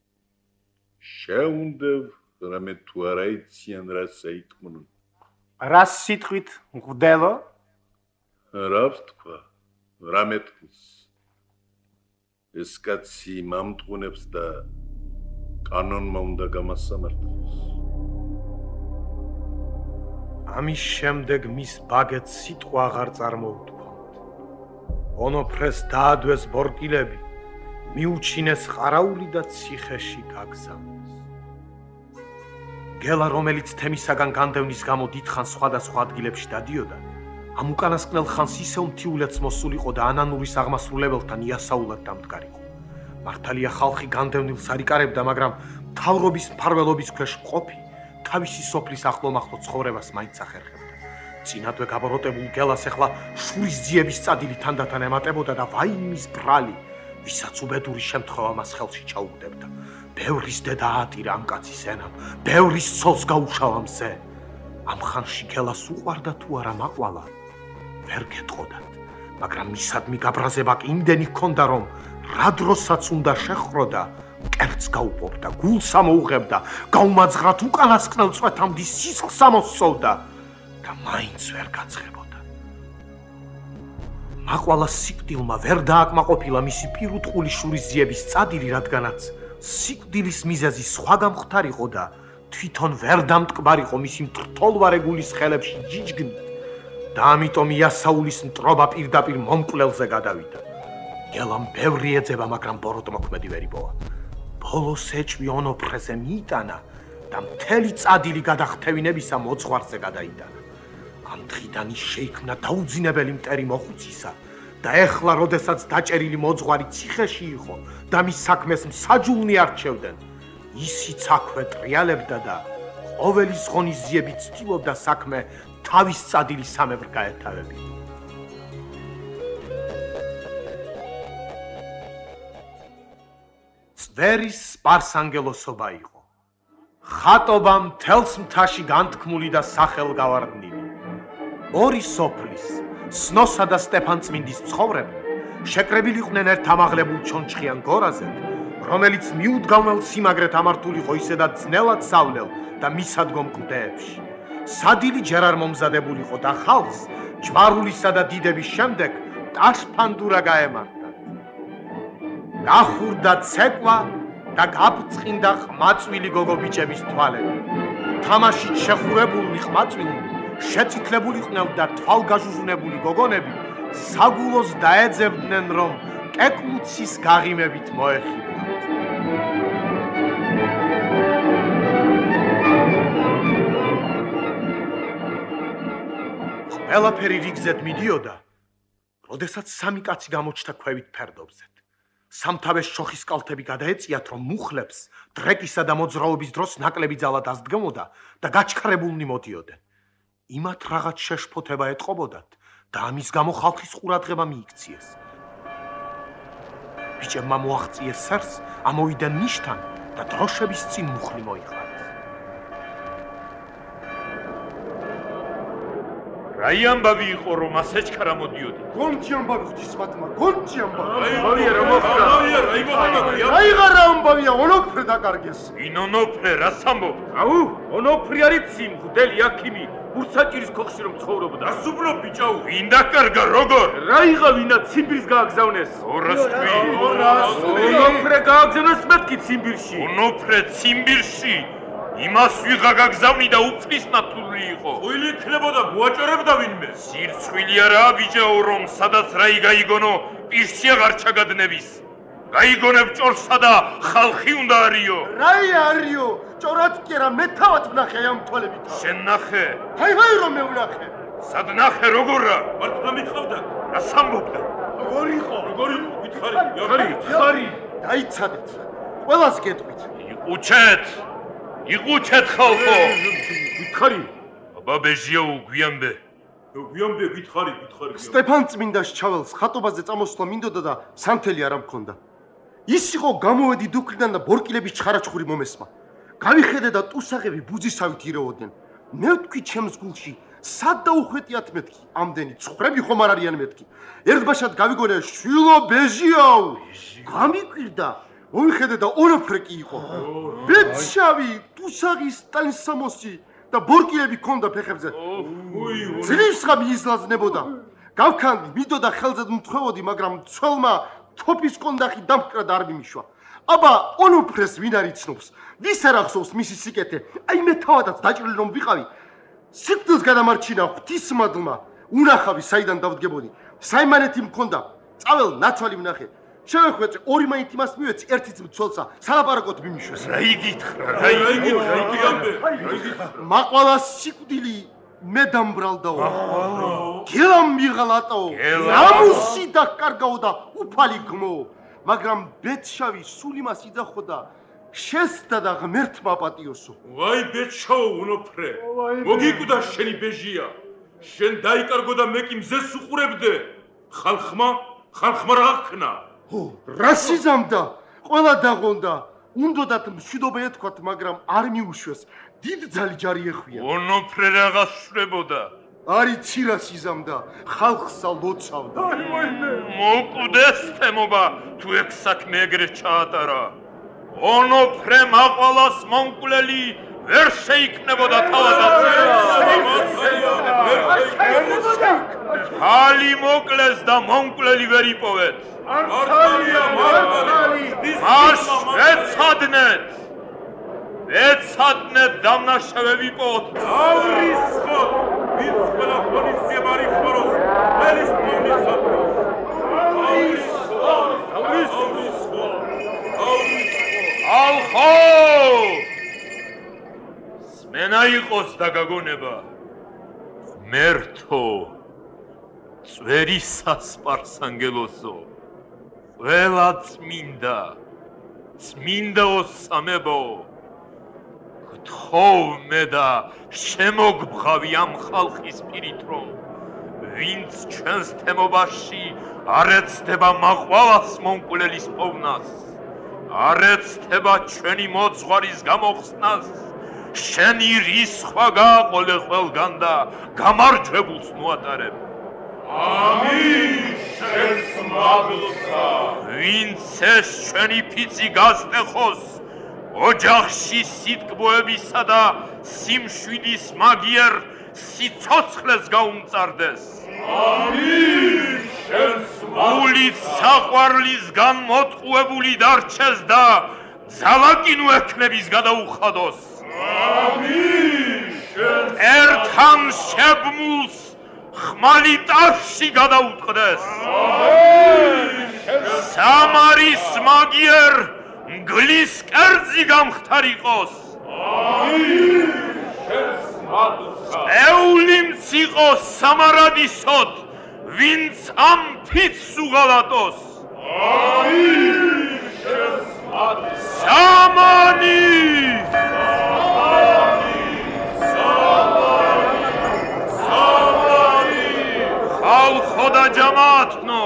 შეუნდევ რამე თუ არა იციან რა საიტყვნ. რა სიტყვით მღვდელო? რა ვთქვა? რამე თქვის? ეს კაცი მამტყუნებს და კანონმა უნდა გამასამართლოს. ამის შემდეგ მის ბაგეთს სიტყვა აღარ წარმოუდგამთ. ონოფრეს დაადვეს ბორკილები, მიუჩინეს ყარაული და ციხეში გაგზავნეს. გელა, რომელიც თემისაგან განდევნის გამო დიდხანს სხვადასხვა ადგილებში დადიოდა, ამ უკანასკნელ ხანს ისევ მთიულეთს მოსულიყო და ანანურის აღმასრულებელთან იასაულად დამდგარიყო. მართალია ხალხი განდევნილს არ იკარებდა, მაგრამ მთავრობის მფარველობის ქვეშ მყოფი თავისი სოფლის ახლომახლო ცხოვრებას მაინც ახერხებდა. წინადვე გაბოროტებულ გელას ახლა შურის ძიების წადილი თანდათან ემატებოდა და ვაიმის ბრალი, ვისაც უბედური შემთხვევა მას ხელში ჩაუგდებდა. ბევრის დედა აატირა ამ კაცის ენამ, ბევრის ცოლს გაუშავა მზე. ამ ხანში გელას უყვარდა თუ არა მაყვალა, ვერ გეტყოდათ, მაგრამ მისადმი გაბრაზება კი იმდენი ჰქონდა, რომ რა დროსაც უნდა შეხროდა, კერც გაუპობდა, გულს ამოუღებდა, გაუმაძღრად უკანასკნელ წვეთამდე სისხლს ამოსწოვდა და მაინც ვერ გაცხებოდა. მაყვალას სიკვდილმა ვერ დააკმაყოფილა მისი პირუტყული შურის ძიების წადილი, რადგანაც სიკვდილის მიზეზი სხვა გამختარიყო და თვითონ ვერ დამტკბარიყო მისი მტრთოლვარე გულის ხელებში ჯიჯგნით და ამიტომ იასაულის მტრობა პირდაპირ მომკვლელზე გადავიდა. გელამ ბევრი ეძება, მაგრამ ბოროტმოქმედი ვერ იპოვა. ბოლოს ეჭვი ონოფრეზე მიიტანა და მთელი წადილი გადახტევინებისა მოძღვარზე გადაიტანა. ამ დღიდან ის შეიქმნა დაუძინებელი მტერი მოხუცისა და ეხლა, როდესაც დაჭერილი მოძღვარი ციხეში იყო და მის საქმეს მსაჯულნი არჩევდნენ, ისიც აქვე ტრიალებდა და ყოველი ზღონისძიებით ცდილობდა საქმე თავის წადილი სამებრ გაეთავებინა. წვერის სპარსანგელოსობა იყო. ხატობა მთელს მთაში განთქმული და სახელგავარდნილი. ორი სოფლის, სნოსა და სტეფანწმინდის მცხოვრები შეკრებილიყვნენ ერთ ამაღლებულ ჩონჩხიან გორაზე, რომელიც მიუდგამელ სიმაგრეთ ამართულიყო ისედაც ძნელად სავლელ და მისადგომ კლდეებში. სადილი ჯერ არ მომზადებულიყო და ხალხს ჯვარულისა და დიდების შემდეგ ტაშფანდურა გაემართა. გახურდა ცეკვა და გაფრწყინდა ყმაწვილი გოგობიჭების თვალები. თამაშით შეხურებულნი ყმაწვილნი შეწითლებული ყნელთ და თვალგაჟუჟუნებული გოგონები საგულოს დაეძებდნენ, რომ კეკლუცის გაღიმებით მოეხიბლათ. ყველაფერი რიგზედ მიდიოდა, როდესაც სამი კაცი გამოჩნდა ქვევით ფერდობზეთ. სამთავეს შოხის კალთები გადაეწიათ, რომ მუხლებს დრეკისა და მოძრაობის დროს ნაკლები ძალა დასდგმოდა და გაჩქარებულნი მოდიოდნენ. იმათ რაღაც შეშფოთება ეტყობოდათ და ამის გამო ხალხის ყურადღება მიიქციეს. ბიჭებმა მოაღწიეს სერს, ამოვიდნენ ნიშთან და დროშების წინ მუხლი მოიხარეს. რაი ამბავი იყო, რომ ასეჩქარა მოდიოდი? გონჯი ამბავი ღვთისმათმა, გონჯი ამბავი. ამბავია რა მოხდა? ამბავია რა იმოხდა? რაიღარა ამბავია, ონოფრე დაკარგეს. ვინ ონოფრე, რას ამბობ? აუ, ონოფრე არის ციმ, მღვდელი აქიმი, ურცაჭირის ქოხში რომ ცხოვრობდა. ასუბლო ბიჭაო, ვინ დაკარგა, როგორ? რაიღა ვინა ციმბირს გააგზავნეს? ორას თქვი. ონოფრე გააგზავნეს მეთქი ციმბირში. ონოფრე ციმბირში? იმას ვიღა გაგზავნი და უფლის ნათლული იყო. ხույლი იქნებოდა, მოაჭერებდა ვინმე. სირცხვილი არაა ბიჭაო, რომ სადაც რაი გაიგონო, პირში აღარ ჩაგადნების. გაიგონებ ჭორსა და ხალხი უნდა არიო. რაი არიო? ჭორაც კი არა, მე თავად ვნახე ამ თვალებით. შენ ნახე? ჰაი ჰაი რომ მე ვნახე. სად ნახე, როგორა? მართლა მითხავდა? რას ამბობდა? როგორ იყო? როგორ იყო? გითხარი, გითხარი, გითხარი. დაიცადეთ. ყველას გეტყვით. იყუჩეთ. იყუჩეთ ხალხო. გითხარი. აბა ბეჟიო, გვიანბე. გვიანბე, გითხარი, გითხარი. სტეფან წმინდას ჩაველს ხატობაზე წამოსვლა მინდოდა და სანთელი არ ამქონდა. ის იყო გამოვედი დუქლიდან და ბორკილების ჩხარაჩხური მომესმა. გავიხედე და ტუსაღები ბუძისავით ირეოდნენ. მე ვთქვი ჩემს გულში, სად დაუხვეტიათ მეთქი, ამდენი ცხრები ხომ არ არიან მეთქი. ერთბაშად გავიგონე, შვილო ბეჟიაო. გამიკვირდა. მოვიხედე და ონოფრე კი იყო. ბეჭავი, ტუსაღი სტალინსამოსი და ბორკილები ქონდა ფეხებზე. ძლივსღა მიიზლაზნებოდა. გავქანდი, მიდოდა ხელზე მთხოვოდი, მაგრამ ცველმა თოფის კონდახი დამკრა და არ მიმიშვა. აბა, ონოფრეს ვინ არ იცნობს? ვის არ ახსოვს მისი სიკეთე? აი მე თავადაც დაჭრილი რომ ვიყავი. სიკვდილს გადამარჩინა ღვთისმადლმა. უნახავი საიდან დავდგებოდი. საიმანეთი მქონდა. წაվել ნაცვალი ვნახე. შევეხვეწე ორი მაინც იმას მივეცი, ერთიც მცველსა სალაპარაკოდ მიმიშვეს. რა იგითხრა? რა იგითხრა? რა იგითხრა? მაყვალა სიკვდილი მე დამბრალდაო. გელამ მიღალატაო. ამუსი დაკარგაო და უფალი გმო. მაგრამ ბეჭავი სულ იმას იძახოდა, შესდა და ღმერთმა პატიოსო. ვაი ბეჭაო უნოფრე. მოგიკვდა შენი ბეჟია. შენ დაიკარგო და მე კი მზეს უყურებდე. ხალხმა, ხალხმა რა ხნა? რა სიზამდა? ყველა დაღონდა. უნდოდათ მშვიდობა ეთქვათ, მაგრამ არ მიუშვეს. დიდ ძალი ჯარი ეხვია. ონოფრე რაღაც შვებოდა. არი ცირა სიზამდა, ხალხსა ლოცავდა. მოკვდეს თემობა, თუ ეგ საქმე ეგრე ჩაატარა. ონოფრე მაყვალას მომკვლელი ვერ შეიქნებოდა თავადაც. ხალი მოკლეს და მომკვლელი ვერ იპოვეთ. მართალია, მართალი. მას ეცადნეთ. ეცადნეთ დამნაშავე ვიპოვოთ. ავრისხოთ, ვინც ყველა პოლიცია მარიხმაროს, მელის პოლიცია. ავრისხოთ, ავრისხოთ, ავრისხოთ. ალხო! სმენა იყოს და გაგონება. ღმერთო, წვერი სასპარსანგელოსო, ყველა წმინდა, წმინდაო სამებო, გთხოვ მე და შემოგბღავი ამ ხალხის პირით, რომ ვინც ჩვენს თემობაში არ ეცდება მაყვალას მომკვლელის პოვნას, არ ეცდება ჩვენი მოძღვარის გამოხსნას, შენი რისხვა გააყოლე ყველგან და გამარჯვებულს მოატარებ. ამინ შენს მადლსა. ვინც ეს ჩვენი ფიცი გასტეხოს, ოჯახში სიტკბოებისა და სიმშვიდის მაგიერ სიცოცხლეს გაუმწარდეს. ამინ შენს გულით საყვარლისგან მოტყუებული დარჩეს და ძალაკინო ექნების გადაუხადოს. ამინ ერთან შებმულს ხმალი ტაშში გადაუტყდეს. სამარის მაგიერ მგლის კერძი გამხდარიყოს. ეულიმც იყოს სამარადისოდ, ვინც ამ ფიცს უღალატოს. სამანი! ხალხო და ჯამათნო!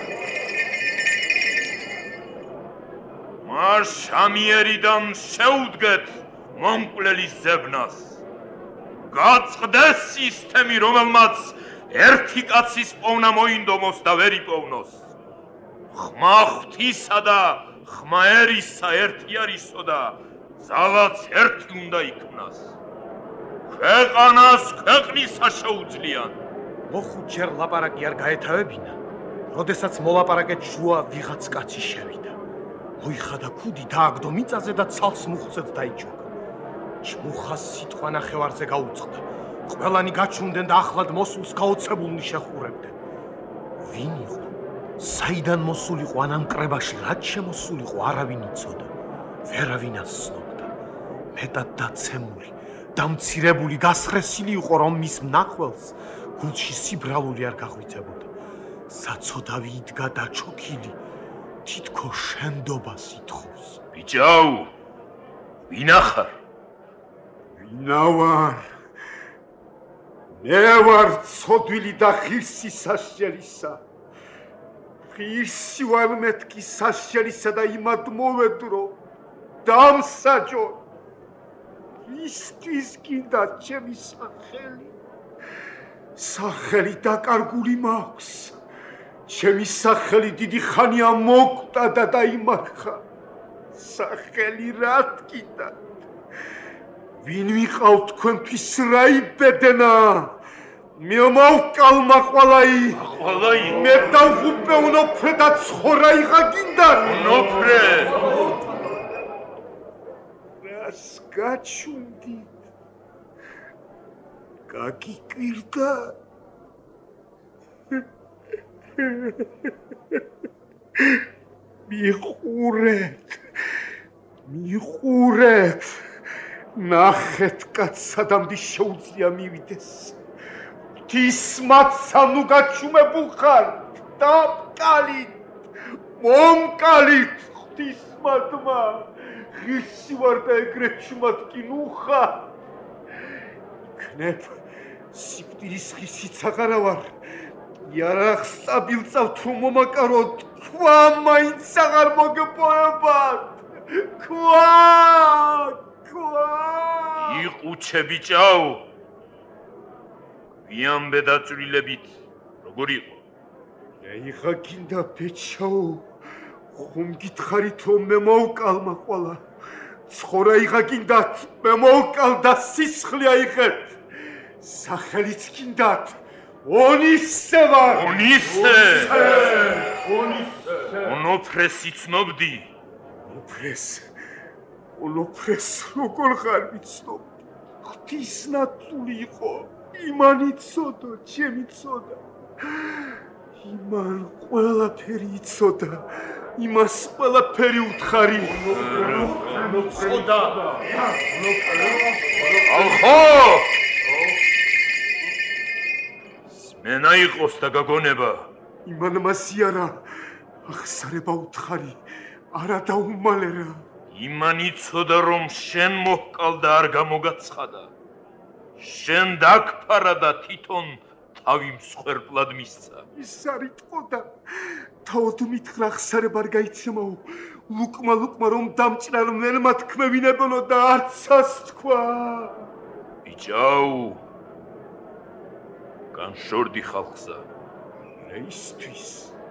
მას შამიერიდან შეუდგეთ მომკვლელის ზებნას. გაწყდეს სისტემი, რომელმაც ერთი კაცის პოვნა მოინდომოს და ვერ იპოვნოს. ხმა ღვთისა და ხმა ერისა ერთი არისო და ძალაც ერთი უნდა იქმნას. ქვეყანას ქვეყნისა შეუძლიან. მოხუჩერ ლაპარაკი არ გაეთავებინა, როდესაც მოლაპარაკეთ შუა ვიღაც კაცი შევიდა. მოიხადა ქუდი დააგდო მიწაზე და ცალს მუხცეთ დაიჩოქა. ჩმუხას სიტყვა ნახევარზე გაუწყდა. ყველანი გაჩუნდნენ და ახლად მოსულს გაოცებულნი შეხურებდნენ. ვინ იყო? საიდან მოსულიყო ან ამ კრებაში რაც შემოსულიყო არავინ იცოდა. ვერავინაც ცნობდა. მეტად დაცემული, დამცირებული, გასხრესილი იყო, რომ მის მნახველს გულში სიბრალული არ გაღვიძებოდა. საცოდავი იდგა დაჩოქილი, თითქოს შენდობას ითხოვს. ბიჭაო, ვინა ხარ? ვინა ვარ? მე ვარ ცოდვილი და ღირსი სასჯელისა. ღირსი ვარ მეთქი სასჯელისა და იმად მოვედრო დამსაჯო. ისთვის გინდა ჩემი სახელი? სახელი დაკარგული მაქვს. ჩემი სახელი დიდი ხანია მოკვდა და დაიმარხა. სახელი რად გინდა? ვინ ვიყავ თქვენთვის რა იბედენა? მე მოვკალმა ყვალაი. ყვალაი? მე დავღუპე უნოფრე და ცხოვრა იღა გინდა? უნოფრე? რას გაჩუნდით? გაგიკვირდა? მიყურეთ, მიყურეთ. ნახეთ კაცსადამდი შეუძლია მივიდეს. ღვთისმაცან უგაჩუმებულ ხარ, დაბკალით, მომკალით ღვთისმადმა. ღირსი ვარ და ეგრეთ ჩუმად კი ნუხა. იქნებ სიკვდილის ღირსიც აღარა ვარ. იარაღს წაბილწავთ რომ მომაკარო, თქვა მაინც აღარ მოგეპოვებათ. ქვა! იყუჩე ბიჭაო, ვიამბე დაწვრილებით, როგორ იყო? იღა გინდა ბიჭაო, ხომ გითხარით რომ მე მოვკალმა ყვალა. ცხოვრა იღა გინდათ, მე მოვკალ და სისხლი აიღეთ. სახელიც გინდათ, ონისე ვარ. ონისე? ონისე. ონოფრეს იცნობდი? ონოფრეს? ონოფრეს როგორ ხარ ვიცნობ? ღვთისნათლული იყო. იმან იცოდა, ჩემ იცოდა. იმან ყველაფერი იცოდა. იმას ყველაფერი უთხარი. იცოდა. ალხო! სმენა იყოს და გაგონება. იმან მასიარა. ახსარება უთხარი. არა დაუმალერა. იმან იცოდა რომ შენ მოჰკალ და არ გამოგაცხადა. შენ დაგფარა და თვითონ თავი მსხვერპლად მისცა. ის არ იტყოდა. თავად მითხრა ახსარება არ გაიცემაო. ლუკმა ლუკმა რომ დამჭრა რომ ველმა თქმევინებელო და არცას თქვა. ბიჭაო, განშორდი ხალხსა. რეისთვის?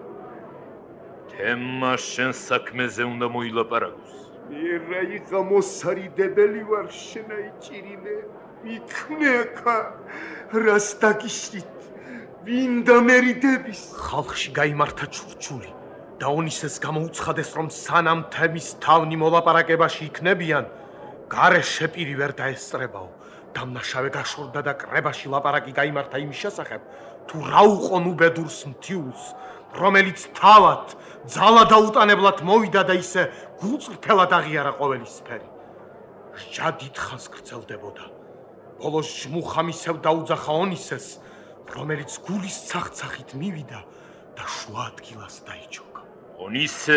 თემა შენ საქმეზე უნდა მოილაპარაკოს. მე რაიღა მოსარიდებელი ვარ შენაიჭირინე. იქნეკა რას დაგიშლით? ვინ დამერიდების? ხალხში გაიმართა ჩურჩული და ონისეს გამოუცხადეს რომ სანამ თემის თავნი მოლაპარაკებაში იქნებიან, გარე შეპირი ვერ დაესწრებაო დამნაშავე გაშორდა და კრებაში ლაპარაკი გაიმართა იმის შესახებ, თუ რა უყონ უბედურს მთიულს, რომელიც თავად ძალა დაუტანებლად მოვიდა და ისე გულწრფელად აღიარა ყოველისფერი. ჟა დიდხანს გრძელდებოდა. ბოლოს ჟმუხა მისევ დაუძახა ონისეს, რომელიც გულის ცახცახით მივიდა და შუა ადგილას დაიჩოქა. ონისე,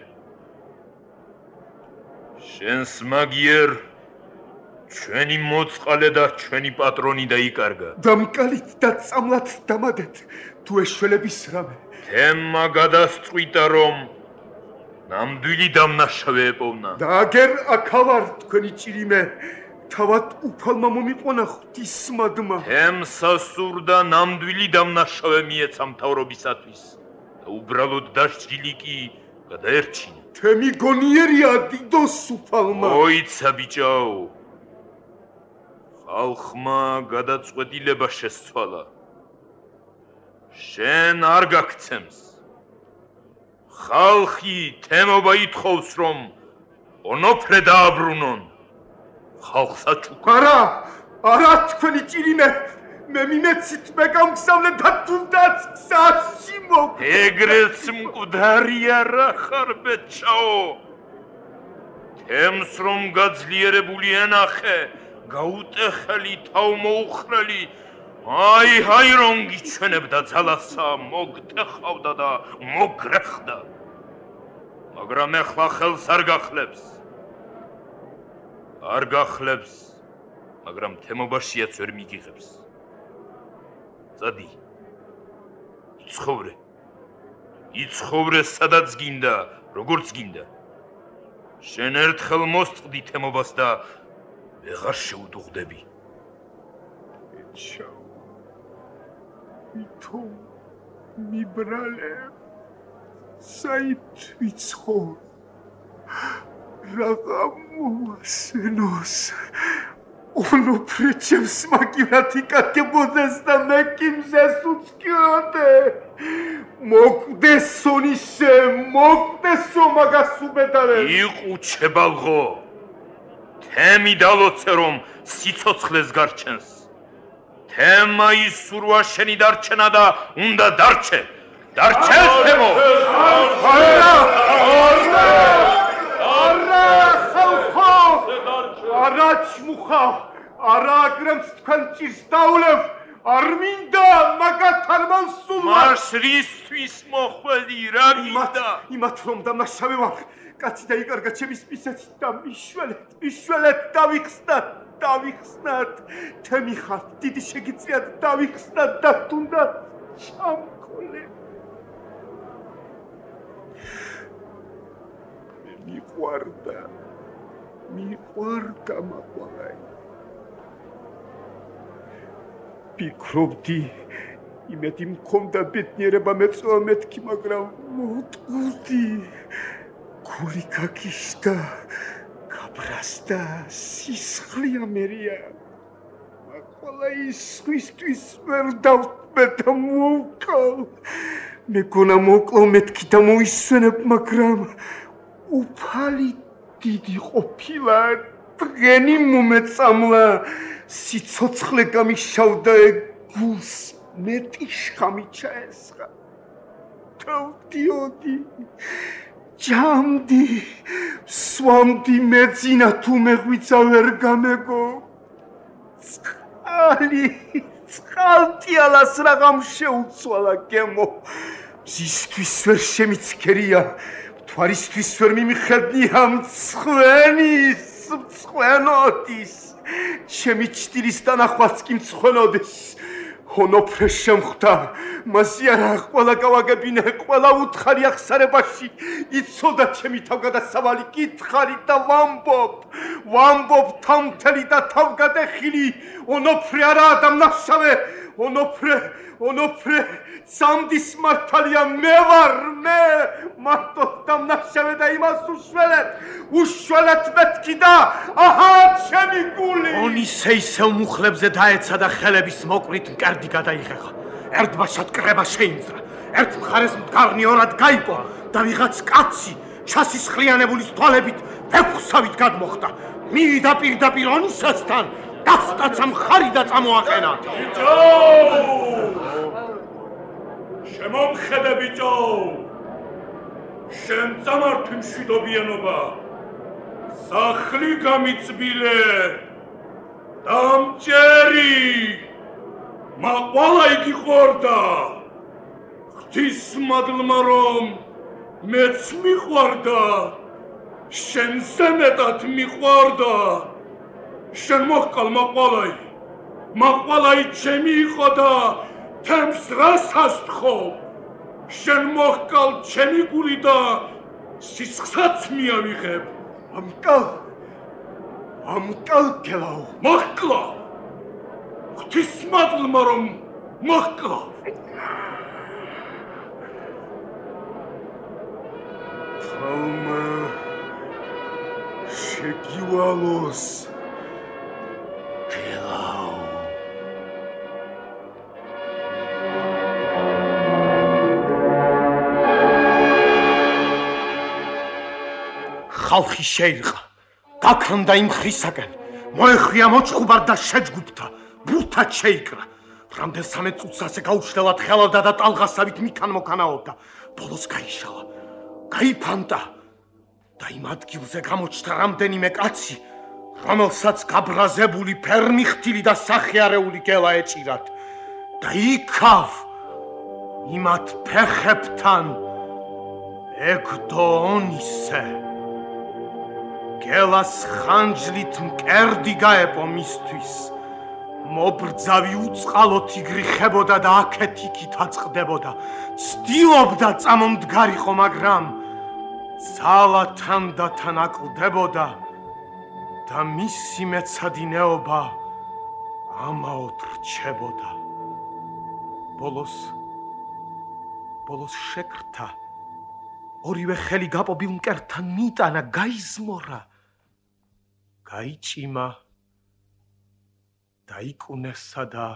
შენს მაგიერ ჩვენი მოწყალე და ჩვენი პატრონი დაიკარგა. დამკალით და წამლად დამადეთ, თუ ეშველების რამე. თემა გადასწყვიტა, რომ ნამდვილი დამნაშავე ეპოვნა. და აგერ აქავარ თქვენი ჭირიმე, თავად უფალმა მომიყვანა ღვთისმადმა. თემს ასურდა ნამდვილი დამნაშავე მიეცა მთავრობისათვის და უბრალოდ დასჯილი კი გადაერჩინა. თემი გონიერია დიდოს უფალმა. მოიცა ბიჭაო, ხალხმა გადაწყვეტილება შესცვალა. შენ არ გაქცემს. ხალხი თემობა ითხოვს, რომ ონოფრე დააბრუნონ. ხალხსა ჩუქა. არა, არა თქვენი ჭირიმე, მე მიმეცით მე გამგზავნე და თუნდაც გზაში მოგ. ეგრეც მკვდარია რა ხარ ბეჭაო. თემს რომ გაძლიერებული ენახე, გაუტეხელი თავმოუხრელი, აი აი რომ გიჩვენებდა ძალასა, მოგტეხავდა და მოგრეხდა. მაგრამ ეხლა ხელს არ გახლებს. არ გახლებს, მაგრამ თემობაშიაც ვერ მიგიღებს. წადი. იცხოვრე. იცხოვრე სადაც გინდა, როგორც გინდა. შენ ერთხელ მოსწყდი თემობას და ვეღარ შეუდუღდები. ეჩა. ვითო მიბრალე. საით ვიცხოვ. რაღა მოასენოს. ონოფრე ჩემს მაგივრად იკარგებოდეს და მე კიმზეს უცქიოდე. მოკდეს ონისე, მოკდესო მაგას უბედარე. იყუჩე ბალღო. თემი დალოცე რომ სიცოცხლეს გარჩენს. თემა ისურვა შენი დარჩენა და უნდა დარჩე. დარჩეს თემო. არა! არა! არა ხალხო! არა ჩმუხა! არა აგრემს თქვენ ჭირს დაულევ! არ მინდა მაგათ არ მოსულა! მას რისთვის მოხვედი რა მინდა? იმათ რომ დამნაშავე ვარ. კაცი დაიკარგა ჩემის მისაცით და მიშველეთ, მიშველეთ დავიხსნათ, დავიხსნათ. თემი ხარ, დიდი შეგიძლიათ დავიხსნათ და თუნდაც ჩამქოლე. მიყვარდა, მიყვარდა მაყვალაი. ფიქრობდი, იმედი მქონდა ბედნიერება მეწვა მეთქი, მაგრამ მოტყუდი. გული გაგიშდა, გაბრასდა, სისხლი ამერია. მაყვალაი სხვისთვის ვერ დავტბე და მოვკალ. მეგონა მოკლო მეთქი და მოისვენებ, მაგრამ უფალი დიდი ყოფილა, დღენი მომეწამლა, სიცოცხლე გამიშავდა გულს მეტი შხამი ჩაესხა. თავდიოდი, ჯამდი, სვამდი მეძინა თუ მეღვიცა ვერ გამეგო. წყალი, წყალტიალას რაღამ შეუცვალა გემო. მზისთვის ვერ შემიცქერია. თვარისთვის ვერ მიმხედნია მცხვენის, მცხვენოდის. ჩემი ჭდილის დანახვაც კი მცხვენოდეს. ონოფრე შემხვდა, მასი არა ყველა გავაგებინე, ყველა უთხარი ახსარებაში. იცოდა ჩემი თავგადასავალი, კითხარი და ვამბობ. ვამბობ თავმთელი და თავგადეხილი. ონოფრე არაა დამნაშავე. ონოფრე, ონოფრე, სამდის მართალია მე ვარ, მე. მარტო დამნაშავე და იმას უშველეთ, უშველეთ მეთქი და აჰა ჩემი გული. ონისე ისევ მუხლებზე დაეცა და ხელების მოკვრით მკერდი გადაიღեղა. ერთბაშად კრება შეიმძრა. ერთ მხარეს მდგარნი ორად გაიპო და ვიღაც კაცი ჩასისხლიანებულის თვალებით ვეფხსავით გადმოხდა. მივიდა პირდაპირ ონისესთან გასტაცა მხარი და წამოაყენა. ბიჭო! შემომხედე ბიჭო! შენ წამართვი მშვიდობიანობა. სახლი გამიწბილე. დამჭერი. მაყვალა იგი ხორდა. ღვთის მადლმა რომ მეც მიყვარდა. შენზე მეტად მიყვარდა. შენ მოჰყალ მაყვალაი. მაყვალაი ჩემი იყო და თემს რას ასთხო. შენ მოჰყალ ჩემი გული და სისხლსაც მიავიღებ. ამკალ ამკალ გელაო. მოჰყლა. ღვთის მადლმა რომ მოჰყლა. ხალმა შეგივალოს გელაო. ხალხი შეირყა, გაქრნდა იმ ხრისაკენ, მოეხვია მოჭხუბარ და შეჯგუფთა, ბურთად შეიკრა. რამდენ სამე წუთს ასე გაუჩნდელად ხელავდა და ტალღასავით მიქან მოქანაობდა. ბოლოს გაიშალა, გაიფანტა და იმ ადგილზე გამოჩნდა რამდენიმე კაცი, რომელსაც გაბრაზებული ფერმიხთილი და სახეარეული გელა ეჭირათ. და იქავ იმათ ფეხებთან ეკდო ონისე. გელას ხანჯლით მკერდი გაეპო მისთვის. მობრძავი უწყალო თიგრი ხებოდა და აქეთ-იქით აწყდებოდა. ცდილობდა წამომდგარიყო, მაგრამ ძალა თანდათან აკლდებოდა და მისი მეცადინეობა ამაოდ რჩებოდა. ბოლოს ბოლოს შეკრთა. ორივე ხელი გაპობილ მკერდთან მიტანა, გაიზმორა, გაიჭიმა, დაიკუნესა და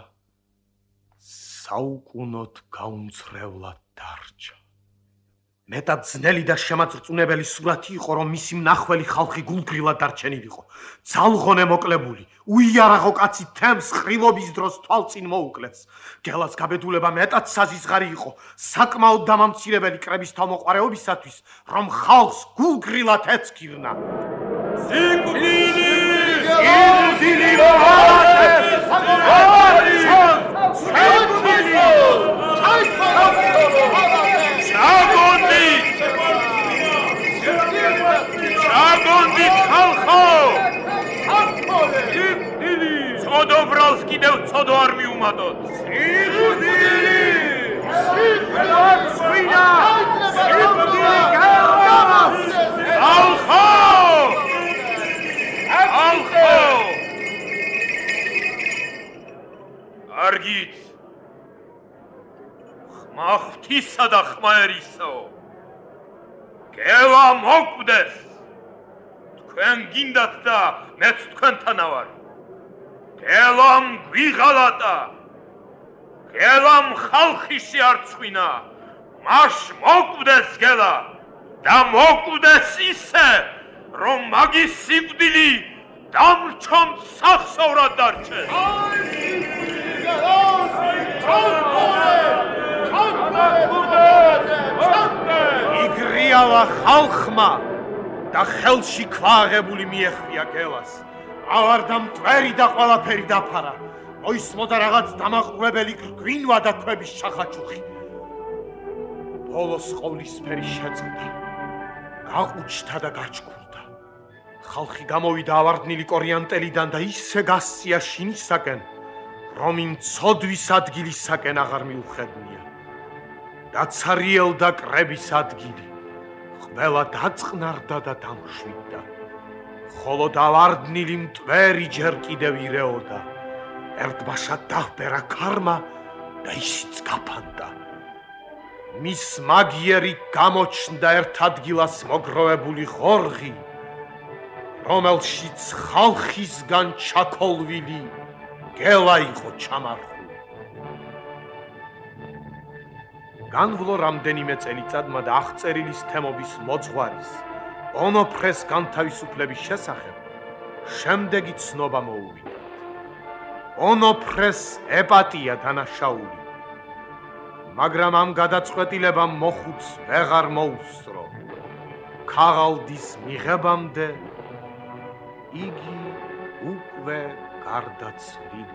საუკუნოდ გაუმძრევლად დარჩა. მეტად ძნელი და შემაწრწუნებელი სურათი იყო, რომ მისი მნახველი ხალხი გულგრილად დარჩენილიყო. ძალღონე მოკლებული, უიარაღო კაცი თემს ხრილობის დროს თვალწინ მოუკლეს. გელას გაბედულება მეტად საზიზღარი იყო, საკმაოდ დამამცირებელი კრების თავმოყარეობისათვის, რომ ხალხს გულგრილად ეცქირნა. სიკვდილი! სიკვდილი მოჰყავდეს! სიკვდილი! ჩაგონდი! ჩაგონდი ხალხო! სიკვდილი! ცოდობრალს კიდევ ცოდო არ მიუმატოთ. სიკვდილი! სიკვდილი! სიკვდილი! ხალხო! ხალხო! კარგით. ხმა ღვთისა და ხმა ერისო. გელა მოკვდეს. თქვენ გინდათ და მეც თქვენთანა ვარ. გელამ გვიღალატა. გელამ ხალხი შეარცხვინა. მას მოკვდეს გელა და მოკვდეს ისე, რომ მაგის სიკვდილი დამრჩონ სახსოვრად დარჩეს. იგრიალა ხალხმა და ხელში ქვაღებული მიეხვია გელას. ავარდა მტვერი და ყველაფერი დაფარა. მოისმოდა რაღაც დამაყურებელი გვინვა და ქვების ჩახაჩუხი. ბოლოს ყოვლისფერი შეწყდა. გაყუჩდა და გაჩქურდა. ხალხი გამოვიდა ავარდნილი კორიანტელიდან და ისე გასწია შინისაკენ, რომ იმ ცოდვის ადგილისაკენ აღარ მიუხედნია. დაცარიელდა კრების ადგილი. ყველა დაწყნარდა და დამშვიდდა. ხოლო დავარდნილი მტვერი ჯერ კიდევ ირეოდა. ერთბაშად დაჰბერა ქარმა და ისიც გაფანტა. მის მაგიერი გამოჩნდა ერთ ადგილას მოგროვებული ხორღი, რომელშიც ხალხისგან ჩაქოლვილი გელა იყო ჩამარხული. განვლო რამდენიმე წელიწადმა და აღწერილის თემობის მოძღვარის ონოფრეს განთავისუფლების შესახებ შემდეგი ცნობა მოუვიდა. ონოფრეს ეპატია დანაშაული. მაგრამ ამ გადაწყვეტილებამ მოხუც ვეღარ მოუსწრო. ქაღალდის მიღებამდე იგი უკვე გარდაცვლილი.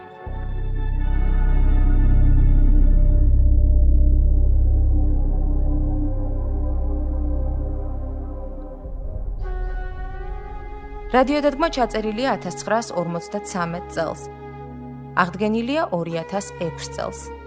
რადიოდადგმა ჩაწერილია ათას ცხრაას ორმოცდათსამეტ წელს. აღდგენილია ორი ათას ექვსი წელს.